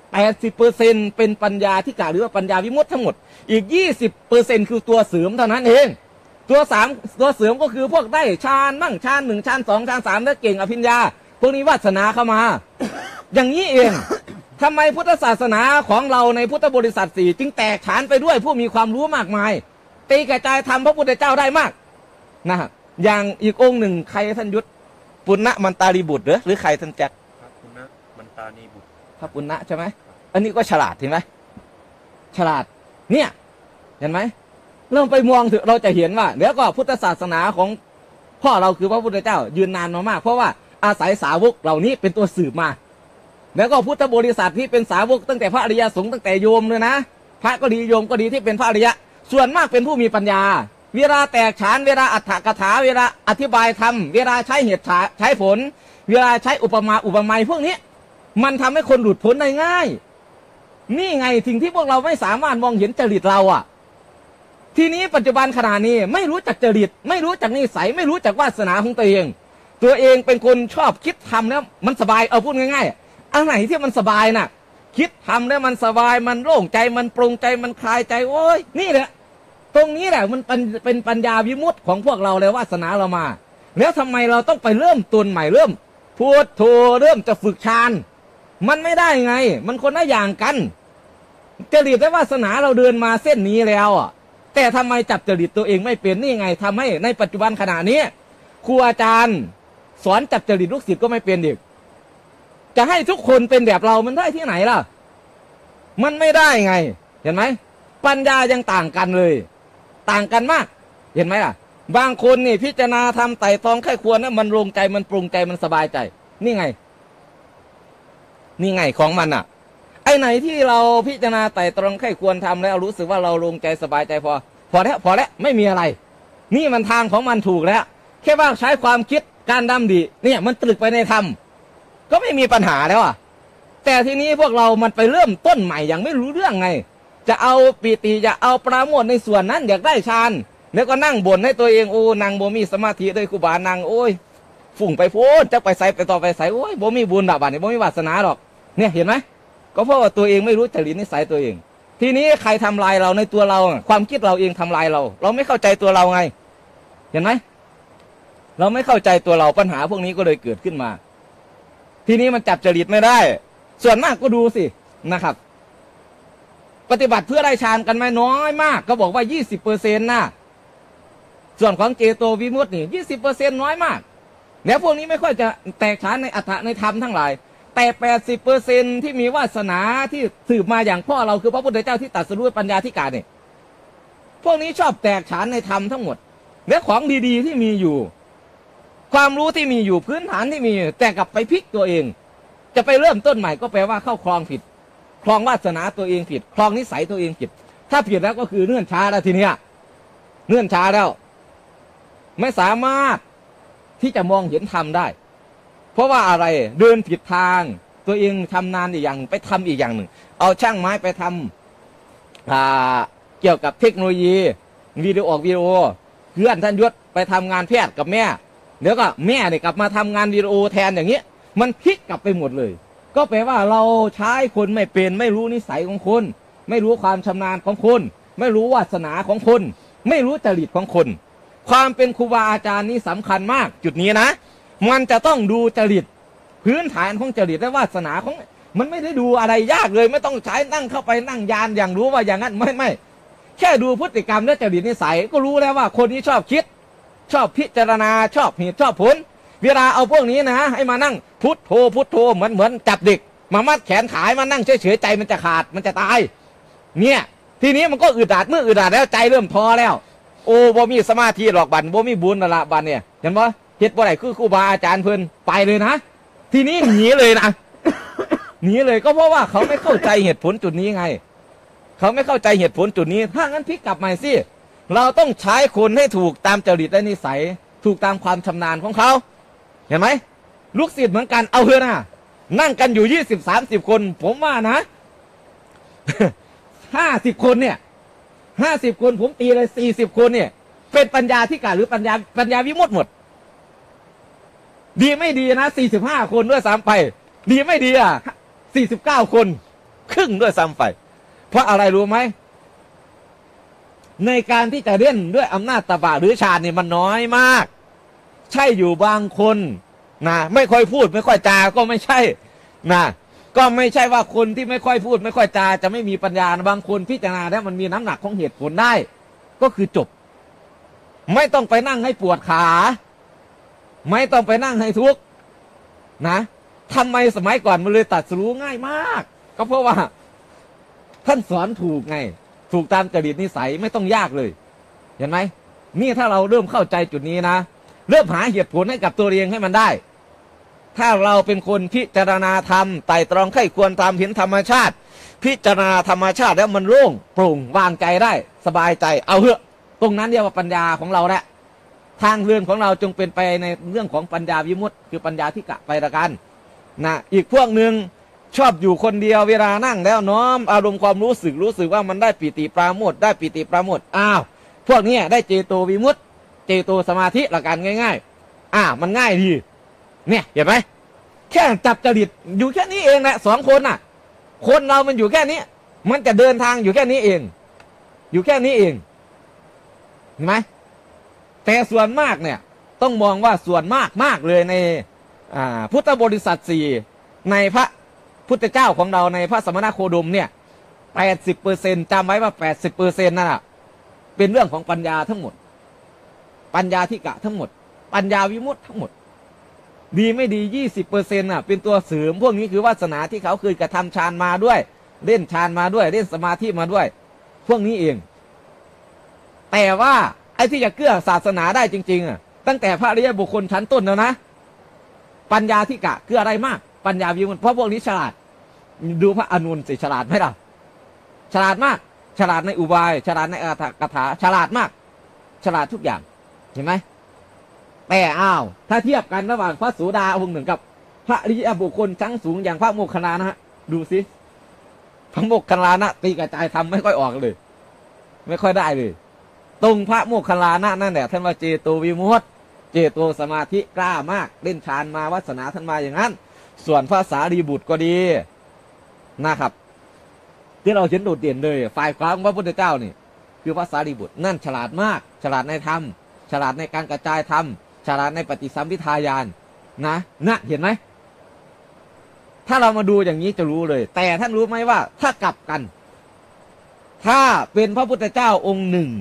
80% เป็นปัญญาธิกะหรือว่าปัญญาวิมุตติทั้งหมดอีก 20% คือตัวเสริมเท่านั้นเองตัวเสริมก็คือพวกได้ฌานมั่งฌาน1ฌาน2ฌาน3แล้วเก่งอภิญญาพวกนี้วาสนาเข้ามา อย่างนี้เองทำไมพุทธศาสนาของเราในพุทธบริษัท4จึงแตกฉานไปด้วยผู้มีความรู้มากมายตีกระจายทำพระพุทธเจ้าได้มากนะครับอย่างอีกองค์หนึ่งใครท่านยุทธปุณณมันตาลีบุตรหรือใครท่านแจ็คพระปุณณมันตาลีบุตรพระปุณณะใช่ไหมอันนี้ก็ฉลาดเห็นไหมฉลาดเนี่ยเห็นไหมเราไปมองถึงเราจะเห็นว่าแล้วก็พุทธศาสนาของพ่อเราคือพระพุทธเจ้ายืนนานมามากเพราะว่าอาศัยสาวกเหล่านี้เป็นตัวสืบมาแล้วก็พุทธบริษัทที่เป็นสาวกตั้งแต่พระอริยสงฆ์ตั้งแต่โยมเลยนะพระก็ดีโยมก็ดีที่เป็นพระอริยะส่วนมากเป็นผู้มีปัญญาเวลาแตกฉานเวลาอัฏฐกถาเวลาอธิบายธรรมเวลาใช้เหตุใช้ผลเวลาใช้อุปมาอุปไมยพวกนี้มันทำให้คนหลุดพ้นได้ง่ายนี่ไงสิ่งที่พวกเราไม่สามารถมองเห็นจริตเราอ่ะทีนี้ปัจจุบันขณะนี้ไม่รู้จักจริตไม่รู้จักนิสัยไม่รู้จักวาสนาของตัวเองเป็นคนชอบคิดทำแล้วมันสบายเอาพูดง่ายๆอันไหนที่มันสบายน่ะคิดทำแล้วมันสบายมันโล่งใจมันปรุงใจมันคลายใจโอ้ยนี่แหละตรงนี้แหละมันเป็นปัญญาวิมุตติของพวกเราเลยวาสนาเรามาแล้วทำไมเราต้องไปเริ่มต้นใหม่เริ่มพูดโทเริ่มจะฝึกฌานมันไม่ได้ไงมันคนละอย่างกันจริตและวาสนาเราเดินมาเส้นนี้แล้วอ่ะแต่ทำไมจับจริตตัวเองไม่เป็นนี่ไงทำให้ในปัจจุบันขณะนี้ครูอาจารย์สอนจับจริตลูกศิษย์ก็ไม่เป็นอีกจะให้ทุกคนเป็นแบบเรามันได้ที่ไหนล่ะมันไม่ได้ไงเห็นไหมปัญญายังต่างกันเลยต่างกันมากเห็นไหมล่ะบางคนนี่พิจารณาทำไต่ตองไข้ควรนะมันลงใจมันปรุงใจมันสบายใจนี่ไงของมันอ่ะไอ้ไหนที่เราพิจารณาไต่ตรองไข้ควรทำแล้วรู้สึกว่าเราลงใจสบายใจพอแล้วไม่มีอะไรนี่มันทางของมันถูกแล้วแค่ว่าใช้ความคิดการดำดิเนี่ยมันตรึกไปในธรรมก็ไม่มีปัญหาแล้วอ่ะแต่ทีนี้พวกเรามันไปเริ่มต้นใหม่อย่างไม่รู้เรื่องไงจะเอาปีติจะเอาปราโมทย์ในส่วนนั้นอยากได้ฌานแล้วก็นั่งบ่นให้ตัวเองโอ้นางโบมีสมาธิเลยครูบานางโอ้ยฝุ่งไปพูดจะไปใส่ไปต่อไปใส่โอ้ยโบมีบุญดาบานนี่โบมีวาสนาหรอกเนี่ยเห็นไหมก็เพราะว่าตัวเองไม่รู้จริตนิสัยตัวเองทีนี้ใครทำลายเราในตัวเราความคิดเราเองทำลายเราไม่เข้าใจตัวเราไงเห็นไหมเราไม่เข้าใจตัวเราปัญหาพวกนี้ก็เลยเกิดขึ้นมาทีนี้มันจับจริตไม่ได้ส่วนมากก็ดูสินะครับปฏิบัติเพื่อได้ฌานกันไหมน้อยมากก็บอกว่า 20% นะส่วนของเจโตวิมุตตินี่ 20% น้อยมากแล้วพวกนี้ไม่ค่อยจะแตกฉานในอัตถะในธรรมทั้งหลายแต่ 80% ที่มีวาสนาที่สืบมาอย่างพ่อเราคือพระพุทธเจ้าที่ตรัสรู้ปัญญาธิการเนี่ยพวกนี้ชอบแตกฉานในธรรมทั้งหมดและของดีๆที่มีอยู่ความรู้ที่มีอยู่พื้นฐานที่มีแต่กลับไปพลิกตัวเอง จะไปเริ่มต้นใหม่ก็แปลว่าเข้าคลองผิดคลองวาสนาตัวเองผิดคลองนิสัยตัวเองผิดถ้าผิดแล้วก็คือเนื่นช้าแล้วทีเนี้ยเนื่นช้าแล้วไม่สามารถที่จะมองเห็นธรรมได้เพราะว่าอะไรเดินผิดทางตัวเองทำนานอีกอย่างไปทำอีกอย่างหนึ่งเอาช่างไม้ไปทำเกี่ยวกับเทคโนโลยีวิดีโอเพื่อนท่านยศไปทำงานแพทย์กับแม่เดี๋ยวก็แม่เนี่ยกลับมาทำงานวิดีโอแทนอย่างเงี้ยมันพลิกกลับไปหมดเลยก็แปลว่าเราใช้คนไม่เป็นไม่รู้นิสัยของคนไม่รู้ความชำนาญของคนไม่รู้วาสนาของคนไม่รู้จริตของคนความเป็นครูบาอาจารย์นี่สำคัญมากจุดนี้นะมันจะต้องดูจริตพื้นฐานของจริตและวาสนาของมันไม่ได้ดูอะไรยากเลยไม่ต้องใช้นั่งเข้าไปนั่งยานอย่างรู้ว่าอย่างนั้นไม่แค่ดูพฤติกรรมและจริตนิสัยก็รู้แล้วว่าคนนี้ชอบคิดชอบพิจารณาชอบเหตุชอบผลเวลาเอาพวกนี้นะให้มานั่งพุทโธพุทโธเหมือนจับเด็กมามัดแขนขายมานั่งเฉยๆใจมันจะขาดมันจะตายเนี่ยทีนี้มันก็อึดอัดเมื่ออึดอัดแล้วใจเริ่มท้อแล้วโอ้บ่มีสมาธิหรอกบันบ่มีบุญละบันเนี่ยเห็นปะเฮ็ดบ่ได้คือครูบาอาจารย์เพิ่นไปเลยนะทีนี้หนีเลยนะ หนีเลยก็เพราะว่าเขาไม่เข้าใจเหตุผลจุดนี้ไงเขาไม่เข้าใจเหตุผลจุดนี้ถ้างั้นพลิกกลับใหม่สิเราต้องใช้คนให้ถูกตามจริตและนิสัยถูกตามความชำนาญของเขาเห็นไหมลูกศิษย์เหมือนกันเอาเถอะนะนั่งกันอยู่20-30 คนผมว่านะ 50 คนเนี่ย50 คนผมตีเลย40 คนเนี่ยเป็นปัญญาธิกะหรือปัญญาวิมุตติหมดดีไม่ดีนะ45 คนด้วยซ้ำไปดีไม่ดีอ่ะ49 คนครึ่งด้วยซ้ำไปเพราะอะไรรู้ไหมในการที่จะเล่นด้วยอำนาจตบะหรือฌานเนี่ยมันน้อยมากใช่อยู่บางคนนะไม่ค่อยพูดไม่ค่อยจาก็ไม่ใช่นะก็ไม่ใช่ว่าคนที่ไม่ค่อยพูดไม่ค่อยจาจะไม่มีปัญญาบางคนพิจารณาแล้วมันมีน้ำหนักของเหตุผลได้ก็คือจบไม่ต้องไปนั่งให้ปวดขาไม่ต้องไปนั่งให้ทุกข์นะทำไมสมัยก่อนมันเลยตัดสู้ง่ายมากก็เพราะว่าท่านสอนถูกไงถูกตามจริตนิสัยไม่ต้องยากเลยเห็นไหมนี่ถ้าเราเริ่มเข้าใจจุดนี้นะเริ่มหาเหตุผลให้กับตัวเองให้มันได้ถ้าเราเป็นคนพิจารณาธรรมไต่ตรองไข้ควรตามเห็นธรรมชาติพิจารณาธรรมชาติแล้วมันโล่งโปร่งวางใจได้สบายใจเอาเถอะตรงนั้นเรียกว่าปัญญาของเราแหละทางเรื่องของเราจงเป็นไปในเรื่องของปัญญาวิมุตติคือปัญญาที่กะไปละกันนะอีกพวกหนึ่งชอบอยู่คนเดียวเวลานั่งแล้วน้อมอารมณ์ความรู้สึกว่ามันได้ปิติปราโมทย์ได้ปิติปราโมทย์อ้าวพวกนี้ได้เจโตวิมุตติเจโตสมาธิละกันง่ายๆมันง่ายดีเนี่ยเห็นไหมแค่จับจริตอยู่แค่นี้เองแหละ2 คนน่ะคนเรามันอยู่แค่นี้มันจะเดินทางอยู่แค่นี้เองอยู่แค่นี้เองเห็นไหมแต่ส่วนมากเนี่ยต้องมองว่าส่วนมากเลยในพุทธบริษัท4ในพระพุทธเจ้าของเราในพระสมณโคดมเนี่ย80%จำไว้ว่า80%นั่นแหะเป็นเรื่องของปัญญาทั้งหมดปัญญาธิกะทั้งหมดปัญญาวิมุตติทั้งหมดดีไม่ดี20%น่ะเป็นตัวเสริมพวกนี้คือวาสนาที่เขาเคยกระทำฌานมาด้วยเล่นฌานมาด้วยเล่นสมาธิมาด้วยพวกนี้เองแต่ว่าไอ้ที่จะเกื้อศาสนาได้จริงๆตั้งแต่พระอริยบุคคลชั้นต้นแล้วนะปัญญาธิกะคืออะไรมากปัญญาวิมุตติเพราะพวกนี้ฉลาดดูพระอนุนสิฉลาดไหมล่ะฉลาดมากฉลาดในอุบายฉลาดในอัตถกถาฉลาดมากฉลาดทุกอย่างเห็นไหมแต่ถ้าเทียบกันระหว่างพระโสดาองค์หนึ่งกับพระอริยบุคคลชั้นสูงอย่างพระโมคคัลลานะฮะดูสิพระโมคคัลลานะตีกระจายทำไม่ค่อยออกเลยไม่ค่อยได้เลยตรงพระโมคคัลลานะนั่นแหละท่านว่าเจโตวิมุตติเจโตสมาธิกล้ามากเล่นฌานมาวาสนาท่านมาอย่างนั้นส่วนพระสารีบุตรก็ดีนะครับที่เราเห็นโดดเด่นเลยฝ่ายขวาของพระพุทธเจ้านี่คือพระสารีบุตรนั่นฉลาดมากฉลาดในธรรมฉลาดในการกระจายธรรมฉลาดในปฏิสัมภิทาญาณนะเห็นไหมถ้าเรามาดูอย่างนี้จะรู้เลยแต่ท่านรู้ไหมว่าถ้ากลับกันถ้าเป็นพระพุทธเจ้าองค์หนึ่ง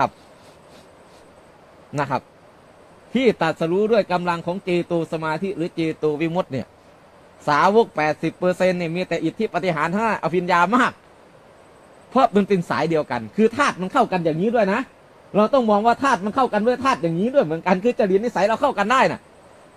นะครับที่ตรัสรู้ด้วยกำลังของเจโตสมาธิหรือเจโตวิมุตติเนี่ยสาวก80%เนี่ยมีแต่อิทธิปฏิหาร5อภิญญามากเพราะมันเป็นสายเดียวกันคือธาตุมันเข้ากันอย่างนี้ด้วยนะเราต้องมองว่าธาตุมันเข้ากันด้วยธาตุอย่างนี้ด้วยเหมือนกันคือจริตนิสัยเราเข้ากันได้น่ะ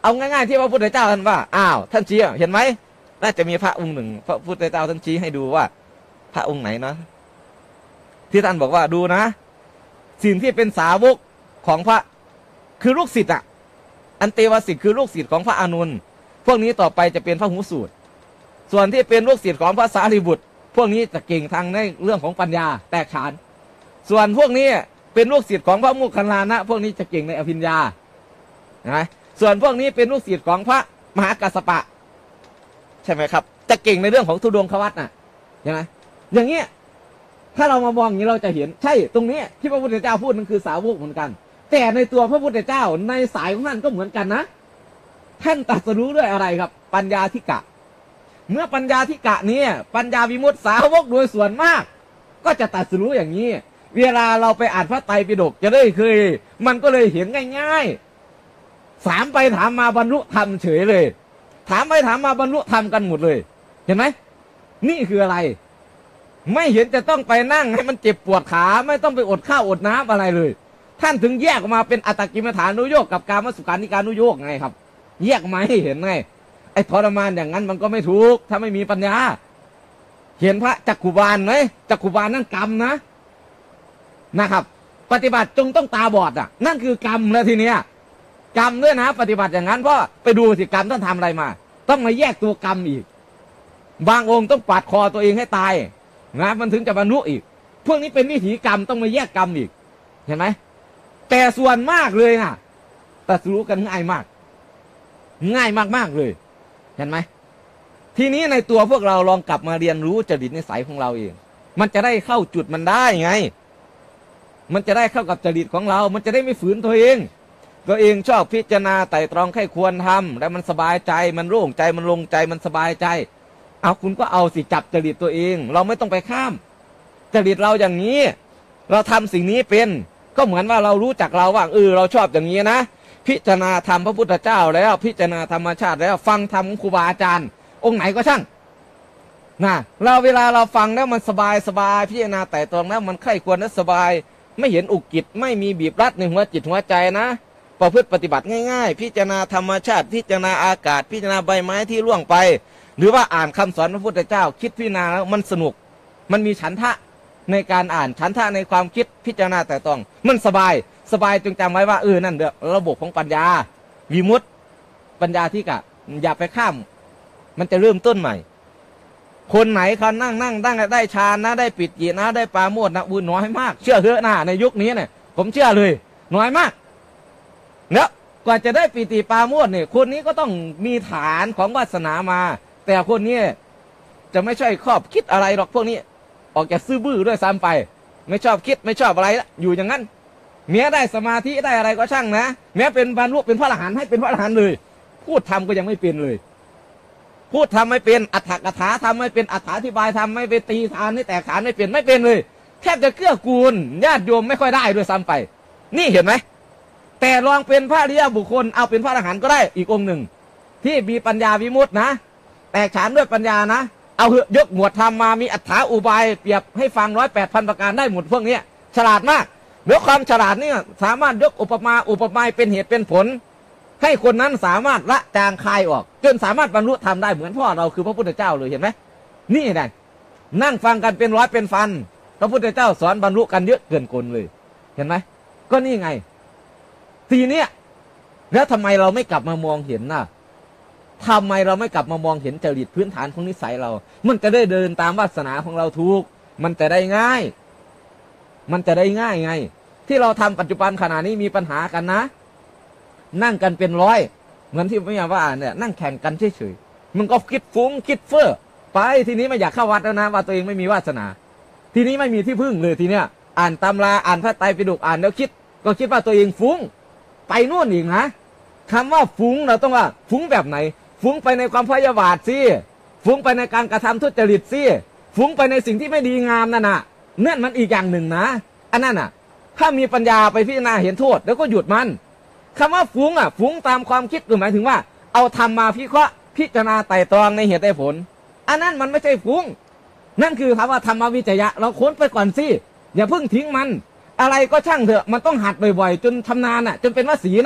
เอาง่ายๆที่พระพุทธเจ้าท่านว่าอ้าวท่านชี้เห็นไหมน่าจะมีพระองค์หนึ่งพระพุทธเจ้าท่านชี้ให้ดูว่าพระองค์ไหนนะที่ท่านบอกว่าดูนะสิ่งที่เป็นสาวกของพระคือลูกศิษย์อ่ะอันเตวสิกคือลูกศิษย์ของพระอานนท์พวกนี้ต่อไปจะเป็นพระหูสูตรส่วนที่เป็นลูกศิษย์ของพระสารีบุตรพวกนี้จะเก่งทางในเรื่องของปัญญาแตกฉานส่วนพวกนี้เป็นลูกศิษย์ของพระโมคคัลลานะพวกนี้จะเก่งในอภิญญานะส่วนพวกนี้เป็นลูกศิษย์ของพระมหากัสสปะใช่ไหมครับจะเก่งในเรื่องของทุดงควัตน่ะใช่ไหมอย่างเงี้ยถ้าเรามามองอย่างนี้เราจะเห็นใช่ตรงนี้ที่พระพุทธเจ้าพูดนั่นคือสาวกเหมือนกันแต่ในตัวพระพุทธเจ้าในสายของท่านก็เหมือนกันนะท่านตรัสรู้ด้วยอะไรครับปัญญาธิกะเมื่อปัญญาธิกะนี้ปัญญาวิมุตติสาวกโดยส่วนมากก็จะตรัสรู้อย่างนี้เวลาเราไปอ่านพระไตรปิฎกจะได้เคยมันก็เลยเห็นง่ายๆถามไปถามมาบรรลุธรรมเฉยเลยถามไปถามมาบรรลุธรรมกันหมดเลยเห็นไหมนี่คืออะไรไม่เห็นจะต้องไปนั่งให้มันเจ็บปวดขาไม่ต้องไปอดข้าวอดน้ำอะไรเลยท่านถึงแยกออกมาเป็นอัตตกิมฐานุโยคกับกามสุขานิการนุโยคไงครับแยกมาให้เห็นไงไอ้ทรมานอย่างนั้นมันก็ไม่ถูกถ้าไม่มีปัญญาเห็นพระจักขุบาลไหมจักขุบาลนั่นกรรมนะครับปฏิบัติจงต้องตาบอดอ่ะนั่นคือกรรมแล้วทีเนี้ยกรรมด้วยนะปฏิบัติอย่างนั้นเพราะไปดูสิกรรมท่านทำอะไรมาต้องมาแยกตัวกรรมอีกบางองค์ต้องปาดคอตัวเองให้ตายนะมันถึงจะบรรลุอีกพวกนี้เป็นวิถีกรรมต้องมาแยกกรรมอีกเห็นไหมแต่ส่วนมากเลยนะตัดสู้กันง่ายมากมากเลยเห็นไหมทีนี้ในตัวพวกเราลองกลับมาเรียนรู้จริตนิสัยของเราเองมันจะได้เข้าจุดมันได้ไงมันจะได้เข้ากับจริตของเรามันจะได้ไม่ฝืนตัวเองชอบพิจารณาไต่ตรองให้ควรทำแล้วมันสบายใจมันโล่งใจมันลงใจมันสบายใจเอาคุณก็เอาสิจับจริตตัวเองเราไม่ต้องไปข้ามจริตเราอย่างนี้เราทำสิ่งนี้เป็นก็เหมือนว่าเรารู้จักเราว่าเราชอบอย่างนี้นะพิจารณาธรรมพระพุทธเจ้าแล้วพิจารณาธรรมชาติแล้วฟังธรรมของครูบาอาจารย์องค์ไหนก็ช่างนะเราเวลาเราฟังแล้วมันสบายพิจารณาไต่ตรองแล้วมันใคร่ควรและสบายไม่เห็นอุกกิจไม่มีบีบรัดในหัวจิตหัวใจนะประพฤติปฏิบัติง่ายๆพิจารณาธรรมชาติพิจารณาอากาศพิจารณาใบไม้ที่ร่วงไปหรือว่าอ่านคำสอนพระพุทธเจ้าคิดพิจารณาแล้วมันสนุกมันมีฉันทะในการอ่านฉันทะในความคิดพิจารณาแต่ต้องมันสบายจงจำไว้ว่านั่นเด้อระบบของปัญญาวิมุตติปัญญาที่กะอย่าไปข้ามมันจะเริ่มต้นใหม่คนไหนเขานั่งได้ฌานนะได้ปิตินะได้ปาโมทย์นะน้อยมากเชื่อเถอะนะในยุคนี้เนี่ยผมเชื่อเลยน้อยมากแล้วกว่าจะได้ปิติปาโมทย์เนี่ยคนนี้ก็ต้องมีฐานของวาสนามาแต่คนนี้จะไม่ใช่ครอบคิดอะไรหรอกพวกนี้ออกจากซื่อบื้อด้วยซ้ำไปไม่ชอบคิดไม่ชอบอะไรละอยู่อย่างนั้นแม้ได้สมาธิได้อะไรก็ช่างนะแม้เป็นบรรลุเป็นพระอรหันต์ให้เป็นพระอรหันต์เลยพูดทำก็ยังไม่เป็นเลยพูดทำไม่เป็นอัฏฐกถาทำไม่เป็นอธิบายทำไม่เป็นตีฐานให้แตกฐานไม่เป็นเลยแทบจะเกื้อกูลญาติโยมไม่ค่อยได้ด้วยซ้ำไปนี่เห็นไหมแต่ลองเป็นพระอริยบุคคลเอาเป็นพระอรหันต์ก็ได้อีกองค์หนึ่งที่มีปัญญาวิมุตตินะแตกฉานด้วยปัญญานะเอาเหอะยกหมวดธรรมมามีอัฏฐาอุบายเปรียบให้ฟัง108,000ประการได้หมดพวกนี้ฉลาดมากแล้วความฉลาดนี่สามารถยกอุปมาเป็นเหตุเป็นผลให้คนนั้นสามารถละจางคายออกจนสามารถบรรลุธรรมได้เหมือนพ่อเราคือพระพุทธเจ้าเลยเห็นไหมนี่ไงนั่งฟังกันเป็นร้อยเป็นพันพระพุทธเจ้าสอนบรรลุกันเยอะเกินกลเลยเห็นไหมก็นี่ไงทีเนี้ยแล้วทำไมเราไม่กลับมามองเห็นน่ะทำไมเราไม่กลับมามองเห็นจริตพื้นฐานของนิสัยเรามันจะได้เดินตามวาสนาของเราถูกมันจะได้ง่ายไงที่เราทำปัจจุบันขณะนี้มีปัญหากันนะนั่งกันเป็นร้อยเหมือนที่ไม่อยากว่าเนี่ยนั่งแข่งกันเฉยๆมันก็คิดฟุ้งคิดเฟ้อไปทีนี้ไม่อยากเข้าวัดแล้วนะว่าตัวเองไม่มีวาสนาทีนี้ไม่มีที่พึ่งเลยทีเนี้ยอ่านตำราอ่านพระไตรปิฎกอ่านแล้วคิดว่าตัวเองฟุ้งไปนู่นอีกนะคำว่าฟุ้งเราต้องว่าฟุ้งแบบไหนฟุ้งไปในความพยาบาทสิฟุ้งไปในการกระทำทุจริตสิฟุ้งไปในสิ่งที่ไม่ดีงามนั่นน่ะนั่นมันอีกอย่างหนึ่งนะอันนั้นน่ะถ้ามีปัญญาไปพิจารณาเห็นโทษแล้วก็หยุดมันคำว่าฟุ้งฟุ้งตามความคิดหมายถึงว่าเอาธรรมมาพิเคราะห์พิจารณาไต่ตรองในเหตุในผลอันนั้นมันไม่ใช่ฟุ้งนั่นคือคำว่าธรรมวิจยะเราค้นไปก่อนสิอย่าเพิ่งทิ้งมันอะไรก็ช่างเถอะมันต้องหัดบ่อยๆจนชำนาญน่ะจนเป็นวสีน่ะ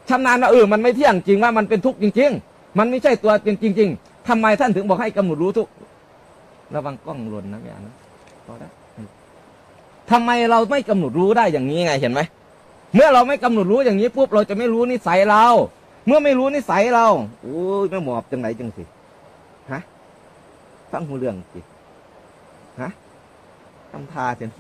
ชำนาญว่ามันไม่เที่ยงจริงว่ามันเป็นทุกข์จริงๆมันไม่ใช่ตัวเป็นจริงๆทำไมท่านถึงบอกให้กำหนดรู้ทุกข์ระวังกล้องหล่นนะพี่อ่านนะพอได้ทำไมเราไม่กำหนดรู้ได้อย่างนี้ไงเห็นไหมเมื่อเราไม่กำหนดรู้อย่างนี้ปุ๊บเราจะไม่รู้นิสัยเราเมื่อไม่รู้นิสัยเราโอ้ยไม่หมอบจังไหนจังสิฮะฟังหูเรื่องสิฮะทำทาเสีย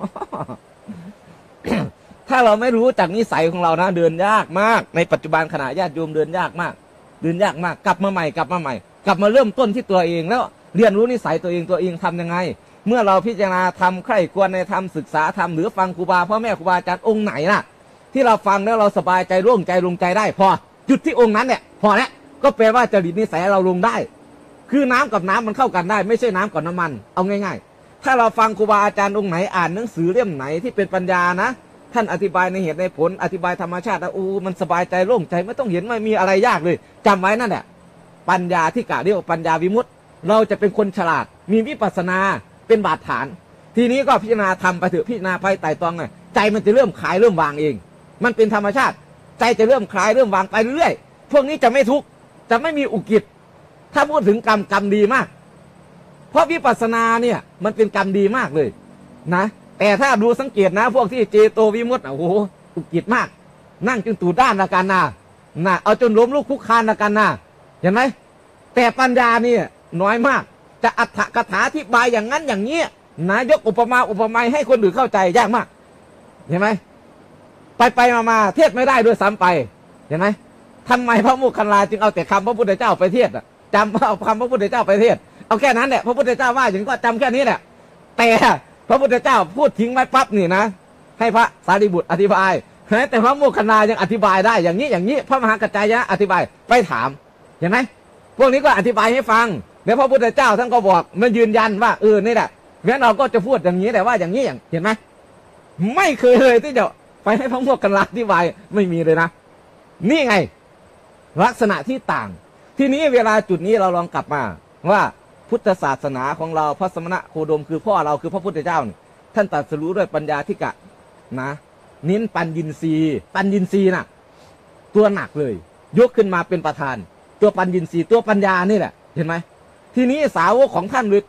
ถ้าเราไม่รู้จากนิสัยของเรานะเดินยากมากในปัจจุบันขณะญาติโยมเดินยากมากเดินยากมากกลับมาใหม่กลับมาเริ่มต้นที่ตัวเองแล้วเรียนรู้นิสัยตัวเองทำยังไงเมื่อเราพิจารณาทำใคร่ควรในธรรมศึกษาธรรมหรือฟังครูบาพ่อแม่ครูบาอาจารย์องค์ไหนล่ะที่เราฟังแล้วเราสบายใจร่วงใจลงใจได้พอหยุดที่องค์นั้นเนี่ยพอแล้วก็แปลว่าจริตนิสัยเราลงได้คือน้ำกับน้ำมันเข้ากันได้ไม่ใช่น้ำกับน้ำมันเอาง่ายๆถ้าเราฟังครูบาอาจารย์องค์ไหนอ่านหนังสือเล่มไหนที่เป็นปัญญานะท่านอธิบายในเหตุในผลอธิบายธรรมชาตินะมันสบายใจโล่งใจไม่ต้องเห็นไม่มีอะไรยากเลยจำไว้นั่นแหละปัญญาที่กล่าวเรียกว่าปัญญาวิมุตติเราจะเป็นคนฉลาดมีวิปัสสนาเป็นบาดฐานทีนี้ก็พิจารณาทำไปเถอะพิจารณาไปไต่ตองเลยใจมันจะเริ่มคลายเริ่มวางเองมันเป็นธรรมชาติใจจะเริ่มคลายเริ่มวางไปเรื่อยๆพวกนี้จะไม่ทุกข์จะไม่มีอุกิจถ้าพูดถึงกรรมดีมากเพราะวิปัสสนาเนี่ยมันเป็นกรรมดีมากเลยนะแต่ถ้าดูสังเกตนะพวกที่เจโตวิมุตติโอ้โหอุกิจมากนั่งจนตูดด้านละกันนะเอาจนล้มลุกคุกคานละกันนะเห็นไหมแต่ปัญญาเนี่ยน้อยมากจะอัตถกถาอธิบายอย่างนั้นอย่างนี้นะยกอุปมาอุปไมยให้คนอื่นเข้าใจยากมากเห็นไหมไปมาเทศไม่ได้ด้วยซ้ำไปเห็นไหมทำไมพระโมคคัลลาจึงเอาแต่คำพระพุทธเจ้าไปเทศจำเอาคำพระพุทธเจ้าไปเทศเอาแค่นั้นแหละพระพุทธเจ้าว่าอย่างก็จำแค่นี้แหละแต่พระพุทธเจ้าพูดทิ้งไว้ปั๊บนี่นะให้พระสารีบุตรอธิบายแต่พระโมคคัลลายังอธิบายได้อย่างนี้พระมหากัจจายนะอธิบายไปถามเห็นไหมพวกนี้ก็อธิบายให้ฟังแล้วพระพุทธเจ้าท่านก็บอกมันยืนยันว่านี่แหละงั้นเราก็จะพูดอย่างนี้แต่ว่าอย่างนี้เห็นไหมไม่เคยเลยที่จะไปให้พระโมคคัลลาอธิบายไม่มีเลยนะนี่ไงลักษณะที่ต่างทีนี้เวลาจุดนี้เราลองกลับมาว่าพุทธศาสนาของเราพระสมณะโคดมคือพ่อเราคือพระพุทธเจ้าท่านตรัสรู้ด้วยปัญญาธิกะนะนิ้นปัญญินทรีย์น่ะตัวหนักเลยยกขึ้นมาเป็นประธานตัวปัญญินทรีย์ตัวปัญญานี่แหละเห็นไหมทีนี้สาวกของท่านเลย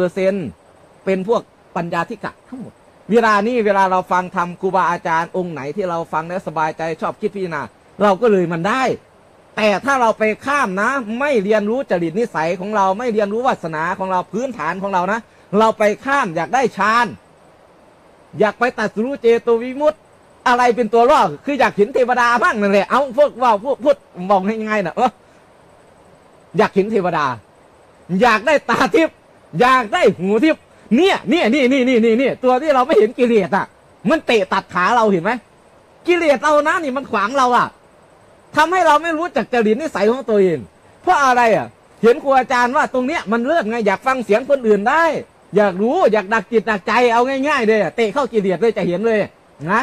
80%เป็นพวกปัญญาธิกะทั้งหมดเวลาเราฟังธรรมครูบาอาจารย์องค์ไหนที่เราฟังแล้วสบายใจชอบคิดพิจารณาเราก็เลยมันได้แต่ถ้าเราไปข้ามนะไม่เรียนรู้จริตนิสัยของเราไม่เรียนรู้วาสนาของเราพื้นฐานของเรานะเราไปข้ามอยากได้ฌานอยากไปตรัสรู้เจโตวิมุตติอะไรเป็นตัวล่อคืออยากเห็นเทวดาบ้างนั่นแหละเอาพวกว่าพูดบอกง่ายๆนะอยากเห็นเทวดาอยากได้ตาทิพย์อยากได้หูทิพย์นี่ตัวที่เราไม่เห็นกิเลสอ่ะมันเตะตัดขาเราเห็นไหมกิเลสเรานะนี่มันขวางเราอ่ะทำให้เราไม่รู้จักจริตนิสัยของตัวเองเพราะอะไรอ่ะเห็นครูอาจารย์ว่าตรงเนี้ยมันเลิกไงอยากฟังเสียงคนอื่นได้อยากรู้อยากดักจิตดักใจเอาง่ายๆเลยเตะเข้ากิเลสเลยจะเห็นเลยนะ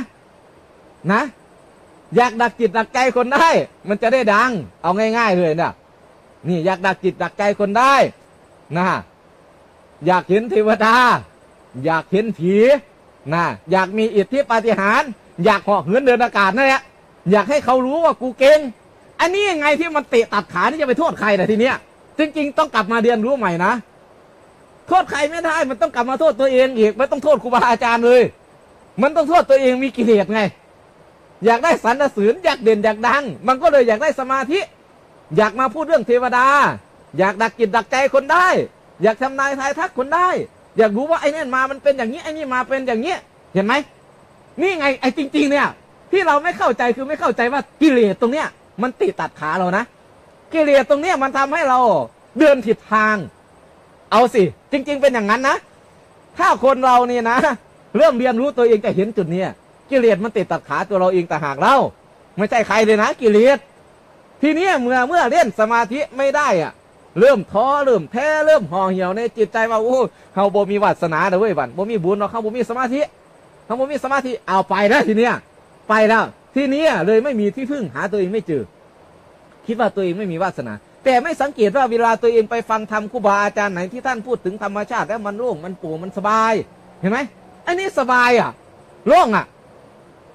อยากดักจิตดักใจคนได้มันจะได้ดังเอาง่ายๆเลยเนี่ยนี่อยากดักจิตดักใจคนได้นะอยากเห็นเทวดาอยากเห็นผีนะอยากมีอิทธิปาฏิหาริย์อยากเหาะเหินเดินอากาศนั่นแหละอยากให้เขารู้ว่ากูเก่งอันนี้ยังไงที่มันเตะตัดขานี่จะไปโทษใครนะทีเนี้ยจริงๆต้องกลับมาเรียนรู้ใหม่นะโทษใครไม่ได้มันต้องกลับมาโทษตัวเองอีกไม่ต้องโทษครูบาอาจารย์เลยมันต้องโทษตัวเองมีกิเลสไงอยากได้สรรเสริญอยากเด่นอยากดังมันก็เลยอยากได้สมาธิอยากมาพูดเรื่องเทวดาอยากดักจิตดักใจคนได้อยากทำนายทายทักคนได้อยากรู้ว่าไอ้นี่มามันเป็นอย่างนี้ไอ้นี่มาเป็นอย่างนี้เห็นไหมนี่ไงไอ้จริงๆเนี่ยที่เราไม่เข้าใจคือไม่เข้าใจว่ากิเลสตรงเนี้ยมันติดตัดขาเรานะกิเลสตรงเนี้ยมันทำให้เราเดินผิดทางเอาสิจริงๆเป็นอย่างนั้นนะถ้าคนเรานี่นะเริ่มเรียนรู้ตัวเองจะเห็นจุดนี้กิเลสมันติดตัดขาตัวเราเองแต่หากเราไม่ใช่ใครเลยนะกิเลสทีนี้เมื่อเล่นสมาธิไม่ได้อ่ะเริ่มท้อเริ่มแพ้เริ่มห่อเหี่ยวในจิตใจว่าโอ้เขาบ่มีวาสนาเด้อเว้ยบันบ่มีบุญเนาะเขาบ่มีสมาธิเอาไปแล้วทีเนี้ยไปแล้วทีนี้เลยไม่มีที่พึ่งหาตัวเองไม่เจอคิดว่าตัวเองไม่มีวาสนาแต่ไม่สังเกตว่าเวลาตัวเองไปฟังธรรมครูบาอาจารย์ไหนที่ท่านพูดถึงธรรมชาติแล้วมันโล่งมันโปร่งมันสบายเห็นไหมอันนี้สบายอ่ะโล่งอ่ะ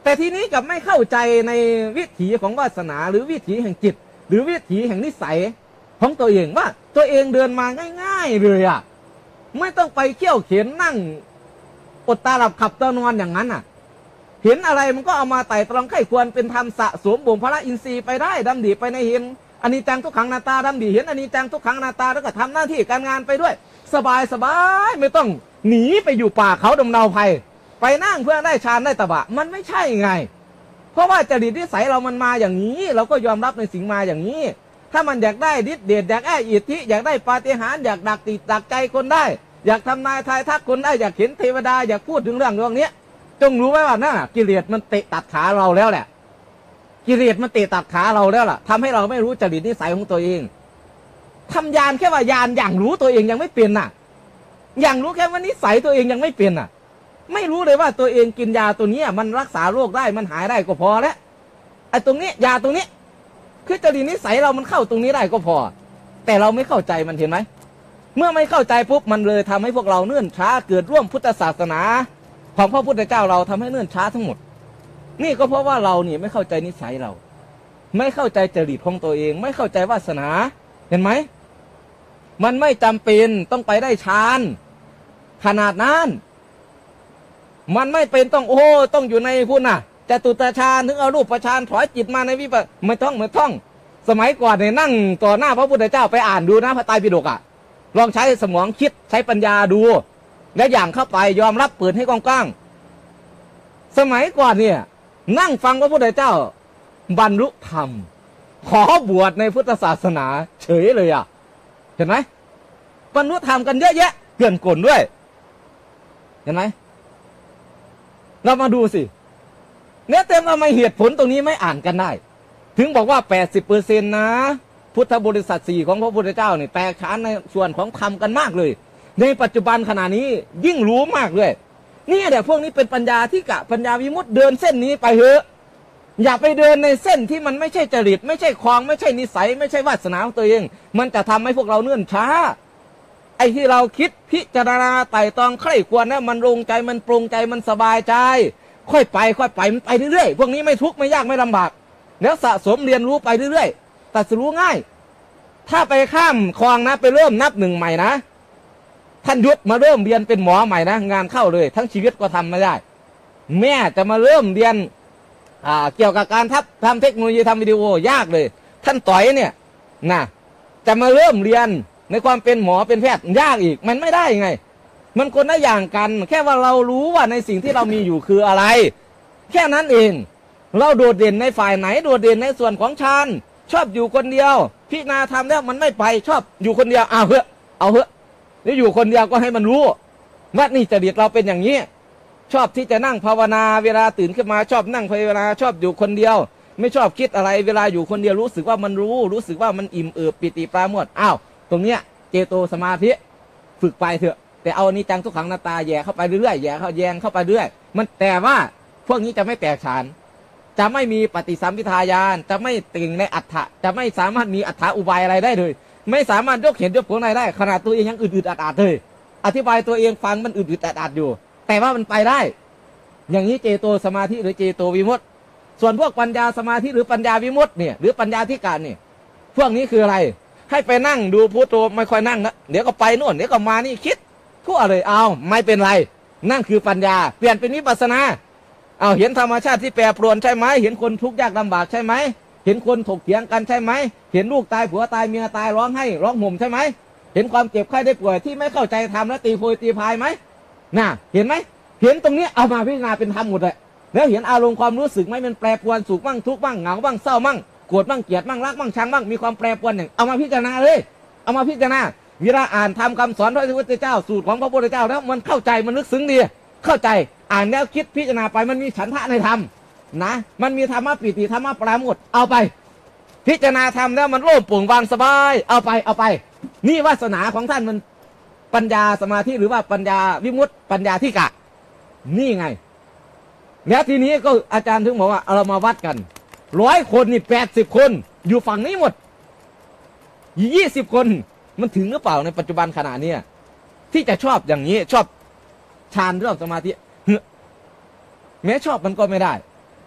แต่ทีนี้กับไม่เข้าใจในวิถีของวาสนาหรือวิถีแห่งจิตหรือวิถีแห่งนิสัยของตัวเองว่าตัวเองเดินมาง่ายๆเลยอ่ะไม่ต้องไปเขี่ยวเข็นนั่งอดตาหลับขับตานอนอย่างนั้นอ่ะเห็นอะไรมันก็เอามาไต่ตรองไข้ควรเป็นธรรมสะสมบ่มพระอินทรีย์ไปได้ดำดิไปในเห็นอนิจจังทุกขังอนัตตาดำดิเห็นอนิจจังทุกขังอนัตตาแล้วก็ทำหน้าที่การงานไปด้วยสบายไม่ต้องหนีไปอยู่ป่าเขาดงเนาไผ่ไปนั่งเพื่อได้ฌานได้ตบะมันไม่ใช่ไงเพราะว่าจริตนิสัยเรามันมาอย่างนี้เราก็ยอมรับในสิ่งมาอย่างนี้ถ้ามันอยากได้ฤทธิ์เดชอยากได้อิทธิอยากได้ปาฏิหาริย์อยากดักติดดักใจคนได้อยากทำนายทายทักคนได้อยากเห็นเทวดาอยากพูดถึงเรื่องนี้จงรู้ไว้ว่านั่นกิเลสมันเตะตัดขาเราแล้วแหละกิเลสมันเตะตัดขาเราแล้วล่ะทำให้เราไม่รู้จริตนิสัยของตัวเองทำยานแค่ว่ายานอย่างรู้ตัวเองยังไม่เป็นน่ะอย่างรู้แค่ว่านิสัยตัวเองยังไม่เป็นน่ะไม่รู้เลยว่าตัวเองกินยาตัวนี้มันรักษาโรคได้มันหายได้ก็พอแล้วไอ้ตรงนี้ยาตรงนี้คือจริตนิสัยเรามันเข้าตรงนี้ได้ก็พอแต่เราไม่เข้าใจมันเห็นไหมเมื่อไม่เข้าใจปุ๊บมันเลยทำให้พวกเราเนื่นช้าเกิดร่วมพุทธศาสนาของพระพุทธเจ้าเราทำให้เนื่นช้าทั้งหมดนี่ก็เพราะว่าเรานี่ไม่เข้าใจนิสัยเราไม่เข้าใจจริตของตัวเองไม่เข้าใจวาสนาเห็นไหมมันไม่จำเป็นต้องไปได้ฌานขนาดนั้นมันไม่เป็นต้องต้องอยู่ในพุทธนะจตุตฌานถึงเอารูปฌานถอยจิตมาในวิปัสสนาไม่ต้องสมัยก่อนเนี่ยนั่งต่อหน้าพระพุทธเจ้าไปอ่านดูนะพระไตรปิฎกอ่ะลองใช้สมองคิดใช้ปัญญาดูและอย่างเข้าไปยอมรับเปิดให้กว้างๆสมัยก่อนเนี่ยนั่งฟังพระพุทธเจ้าบรรลุธรรมขอบวชในพุทธศาสนาเฉยเลยอ่ะเห็นไหมบรรลุธรรมกันเยอะแยะเกินกลด้วยเห็นไหมเรามาดูสิเนี่ยเต็มทำไมเหตุผลตรงนี้ไม่อ่านกันได้ถึงบอกว่า 80% นะพุทธบริษัท4ของพระพุทธเจ้าเนี่ยแตกฉานในส่วนของธรรมกันมากเลยในปัจจุบันขณะนี้ยิ่งรู้มากเลยนี่แต่พวกนี้เป็นปัญญาที่กะปัญญาวิมุตติเดินเส้นนี้ไปเถอะอย่าไปเดินในเส้นที่มันไม่ใช่จริตไม่ใช่คลองไม่ใช่นิสัยไม่ใช่วาสนาของตัวเองมันจะทำให้พวกเราเนื่นช้าไอ้ที่เราคิดพิจารณาไต่ตองใคร่ควรนะมันลงใจมันปรุงใจมันสบายใจค่อยไปมันไปเรื่อยๆพวกนี้ไม่ทุกข์ไม่ยากไม่ลำบากแล้วสะสมเรียนรู้ไปเรื่อยๆตัดสู้ง่ายถ้าไปข้ามคลองนะไปเริ่มนับหนึ่งใหม่นะท่านยุทธมาเริ่มเรียนเป็นหมอใหม่นะงานเข้าเลยทั้งชีวิตก็ทำไม่ได้แม่จะมาเริ่มเรียนเกี่ยวกับการทำเทคโนโลยีทำวิดีโอยากเลยท่านต่อยเนี่ยนะจะมาเริ่มเรียนในความเป็นหมอเป็นแพทย์ยากอีกมันไม่ได้ไงมันคนละอย่างกันแค่ว่าเรารู้ว่าในสิ่งที่เรามีอยู่คืออะไรแค่นั้นเองเราโดดเด่นในฝ่ายไหนโดดเด่นในส่วนของฌานชอบอยู่คนเดียวพิจารณาทำแล้วมันไม่ไปชอบอยู่คนเดียวเอาเถอะนี่อยู่คนเดียวก็ให้มันรู้ว่านี่จริตเราเป็นอย่างนี้ชอบที่จะนั่งภาวนาเวลาตื่นขึ้นมาชอบนั่งภาวนาชอบอยู่คนเดียวไม่ชอบคิดอะไรเวลาอยู่คนเดียวรู้สึกว่ามันรู้สึกว่ามันอิ่มเอิบปิติปราโมทย์อ้าวตรงเนี้ยเจโตสมาธิฝึกไปเถอะแต่เอานี้จังทุกขังนาตาแย่เข้าไปเรื่อยๆแย่เข้าไปเรื่อยมันแต่ว่าพวกนี้จะไม่แตกฉานจะไม่มีปฏิสัมภิทาญาณจะไม่ติ่งในอัฏฐะจะไม่สามารถมีอัฏฐะอุบายอะไรได้เลยไม่สามารถยกเห็นยกผลอะไรได้ขนาดตัวเองยังอึดอัดเลยอธิบายตัวเองฟังมันอึดอัดอยู่แต่ว่ามันไปได้อย่างนี้เจโตสมาธิหรือเจโตวิมุตติส่วนพวกปัญญาสมาธิหรือปัญญาวิมุตติเนี่ยหรือปัญญาธิการเนี่ยพวกนี้คืออะไรให้ไปนั่งดูพุทโธไม่ค่อยนั่งนะเดี๋ยวก็ไปโน่นเดี๋ยวก็มานี่คิดทั่วเลยเอาไม่เป็นไรนั่นคือปัญญาเปลี่ยนเป็นวิปัสสนาเอาเห็นธรรมชาติที่แปรปรวนใช่ไหมเห็นคนทุกข์ยากลำบากใช่ไหมเห็นคนถกเถียงกันใช่ไหมเห็นลูกตายผัวตายเมียตายร้องให้ร้องห่มใช่ไหมเห็นความเจ็บไข้ได้ป่วยที่ไม่เข้าใจธรรมแล้วตีโพยตีพายไหมน่ะเห็นไหมเห็นตรงนี้เอามาพิจารณาเป็นธรรมหมดเลยแล้วเห็นอารมณ์ความรู้สึกไหมมันแปรปรวนสุขบ้างทุกข์บ้างเหงาบ้างเศร้าบ้างโกรธบ้างเกลียดบ้างรักบ้างชังบ้างมีความแปรปรวนอย่างเอามาพิจารณาเลยเอามาพิจารณาเวลาอ่านทำคำสอนพระพุทธเจ้าสูตรของพระพุทธเจ้าแล้วมันเข้าใจมันลึกซึ้งดีเข้าใจอ่านแล้วคิดพิจารณาไปมันมีฉันทะในธรรมนะมันมีธรรมะปิติธรรมะปราโมทย์เอาไปพิจารณาธรรมแล้วมันโล่งโปร่งวางสบายเอาไปนี่วาสนาของท่านมันปัญญาสมาธิหรือว่าปัญญาวิมุตติปัญญาธิกะนี่ไงแล้วทีนี้ก็อาจารย์ถึงบอกว่าเรามาวัดกัน100 คนนี่80 คนอยู่ฝั่งนี้หมด20 คนมันถึงหรือเปล่าในปัจจุบันขณะนี้ที่จะชอบอย่างนี้ชอบฌานเรื่องสมาธิแม้ชอบมันก็ไม่ได้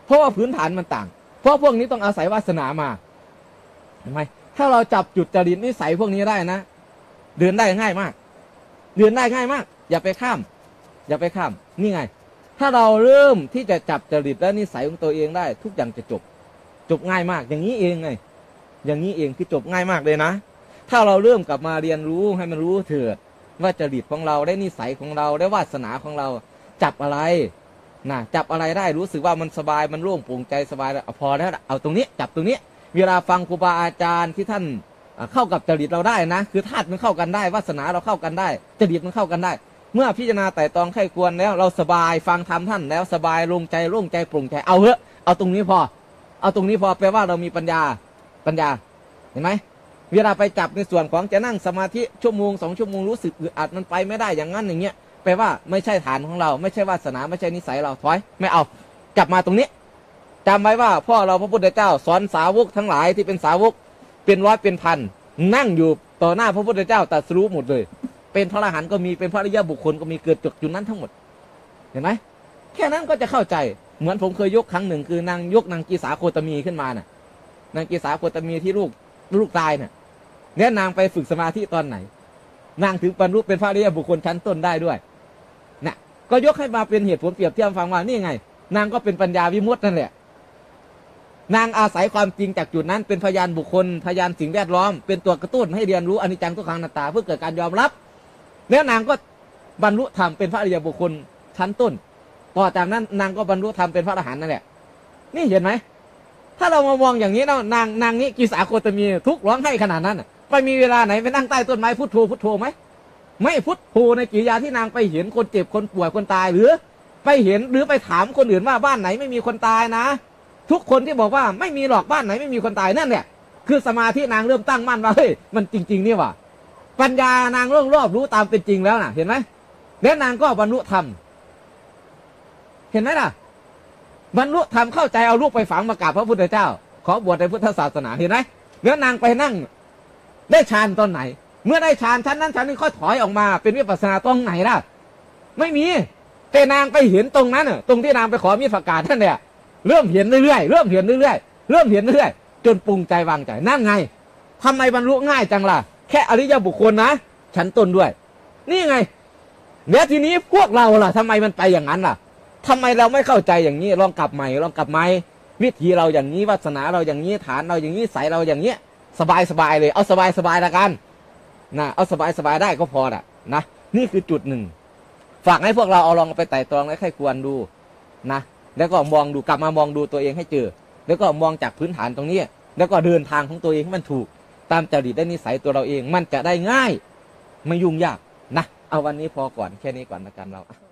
เพราะว่าพื้นฐานมันต่างเพราะพวกนี้ต้องอาศัยวาสนามาเห็นไหมถ้าเราจับจุดจริตนิสัยพวกนี้ได้นะเดินได้ง่ายมากเดินได้ง่ายมากอย่าไปข้ามนี่ไงถ้าเราเริ่มที่จะจับจริตและนิสัยของตัวเองได้ทุกอย่างจะจบง่ายมากอย่างนี้เองไงอย่างนี้เองคือจบง่ายมากเลยนะถ้าเราเริ่มกลับมาเรียนรู้ให้มันรู้เถิดว่าจริตของเราได้นิสัยของเราได้วาสนาของเราจับอะไรนะจับอะไรได้รู้สึกว่ามันสบายมันโล่งโปร่งใจสบายแล้วพอแล้วเอาตรงนี้จับตรงนี้เวลาฟังครูบาอาจารย์ที่ท่านเข้ากับจริตเราได้นะคือธาตุมันเข้ากันได้วาสนาเราเข้ากันได้จริตมันเข้ากันได้เมื่อพิจารณาไต่ตรองไข้ควรแล้วเราสบายฟังธรรมท่านแล้วสบายโล่งใจโปร่งใจเอาเถอะเอาตรงนี้พอแปลว่าเรามีปัญญาเห็นไหมเวลาไปจับในส่วนของจะนั่งสมาธิชั่วโมง2 ชั่วโมงรู้สึกอึดอัดมันไปไม่ได้อย่างนั้นอย่างเงี้ยแปลว่าไม่ใช่ฐานของเราไม่ใช่วาสนาไม่ใช่นิสัยเราถอยไม่เอากลับมาตรงนี้จำไว้ว่าพ่อเราพระพุทธเจ้าสอนสาวกทั้งหลายที่เป็นสาวกเป็นร้อยเป็นพันนั่งอยู่ต่อหน้าพระพุทธเจ้าตรัสรู้หมดเลยเป็นพระอรหันต์ก็มีเป็นพระอริยบุคคลก็มีเกิดจุดนั้นทั้งหมดเห็นไหมแค่นั้นก็จะเข้าใจเหมือนผมเคยยกครั้งหนึ่งคือนางกีสาโคตมีขึ้นมาน่ะนางกีสาโคตมีที่ลูกตายน่ะเนี่ยนางไปฝึกสมาธิตอนไหนนางถึงบรรลุเป็นพระอริยบุคคลชั้นต้นได้ด้วยน่ะก็ยกให้มาเป็นเหตุผลเปรียบเทียบฟังว่านี่ไงนางก็เป็นปัญญาวิมุตตินั่นแหละนางอาศัยความจริงจากจุดนั้นเป็นพยานบุคคลพยานสิ่งแวดล้อมเป็นตัวกระตุ้นให้เรียนรู้อนิจจังทุกขังอนัตตาเพื่อเกิดการยอมรับแล้วนางก็บรรลุธรรมเป็นพระอริยบุคคลชั้นต้นต่อจากนั้นนางก็บรรลุธรรมเป็นพระอรหันต์นั่นแหละนี่เห็นไหมถ้าเรามามองอย่างนี้แล้วนางนี้กีสาโคตมีทุกข์ร้องไห้ขนาดนั้นไปมีเวลาไหนไปนั่งใต้ต้นไม้พุทโธไหมไม่พุทโธในกิริยาที่นางไปเห็นคนเจ็บคนป่วยคนตายหรือไปเห็นหรือไปถามคนอื่นว่าบ้านไหนไม่มีคนตายนะทุกคนที่บอกว่าไม่มีหรอกบ้านไหนไม่มีคนตายนั่นแหละคือสมาธินางเริ่มตั้งมั่นว่าเฮ้ยมันจริงๆนี่ว่ะปัญญานางเริ่มรอบรู้ตามเป็นจริงแล้วนะเห็นไหมแล้วนางก็บรรลุธรรมเห็นไหมล่ะบรรลุธรรมเข้าใจเอาลูกไปฝังมากราบพระพุทธเจ้าขอบวชในพุทธศาสนาเห็นไหมแล้วนางไปนั่งได้ฌานตอนไหนเมื่อได้ฌานชั้นนั้นชั้นนี้ค่อยถอยออกมาเป็นวิปัสสนาตรงไหนล่ะไม่มีแต่นางไปเห็นตรงนั้นตรงที่นางไปขอมีประกาศท่านเนี่ยเริ่มเห็นเรื่อยๆจนปรุงใจวางใจนั่นไงทำไมบรรลุง่ายจังล่ะแค่อริยบุคคลนะชั้นต้นด้วยนี่ไงแล้วทีนี้พวกเราล่ะทำไมมันไปอย่างนั้นล่ะทำไมเราไม่เข้าใจอย่างนี้ลองกลับใหม่วิธีเราอย่างนี้วาสนาเราอย่างนี้ฐานเราอย่างนี้ใสเราอย่างนี้สบายเลยเอาสบายละกันนะเอาสบายได้ก็พอละนะนี่คือจุดหนึ่งฝากให้พวกเราเอาลองไปไต่ตรองและใครควรดูนะแล้วก็มองดูกลับมามองดูตัวเองให้เจอแล้วก็มองจากพื้นฐานตรงนี้แล้วก็เดินทางของตัวเองให้มันถูกตามจริตและนิสัยตัวเราเองมันจะได้ง่ายไม่ยุ่งยากนะเอาวันนี้พอก่อนแค่นี้ก่อนละกันเรา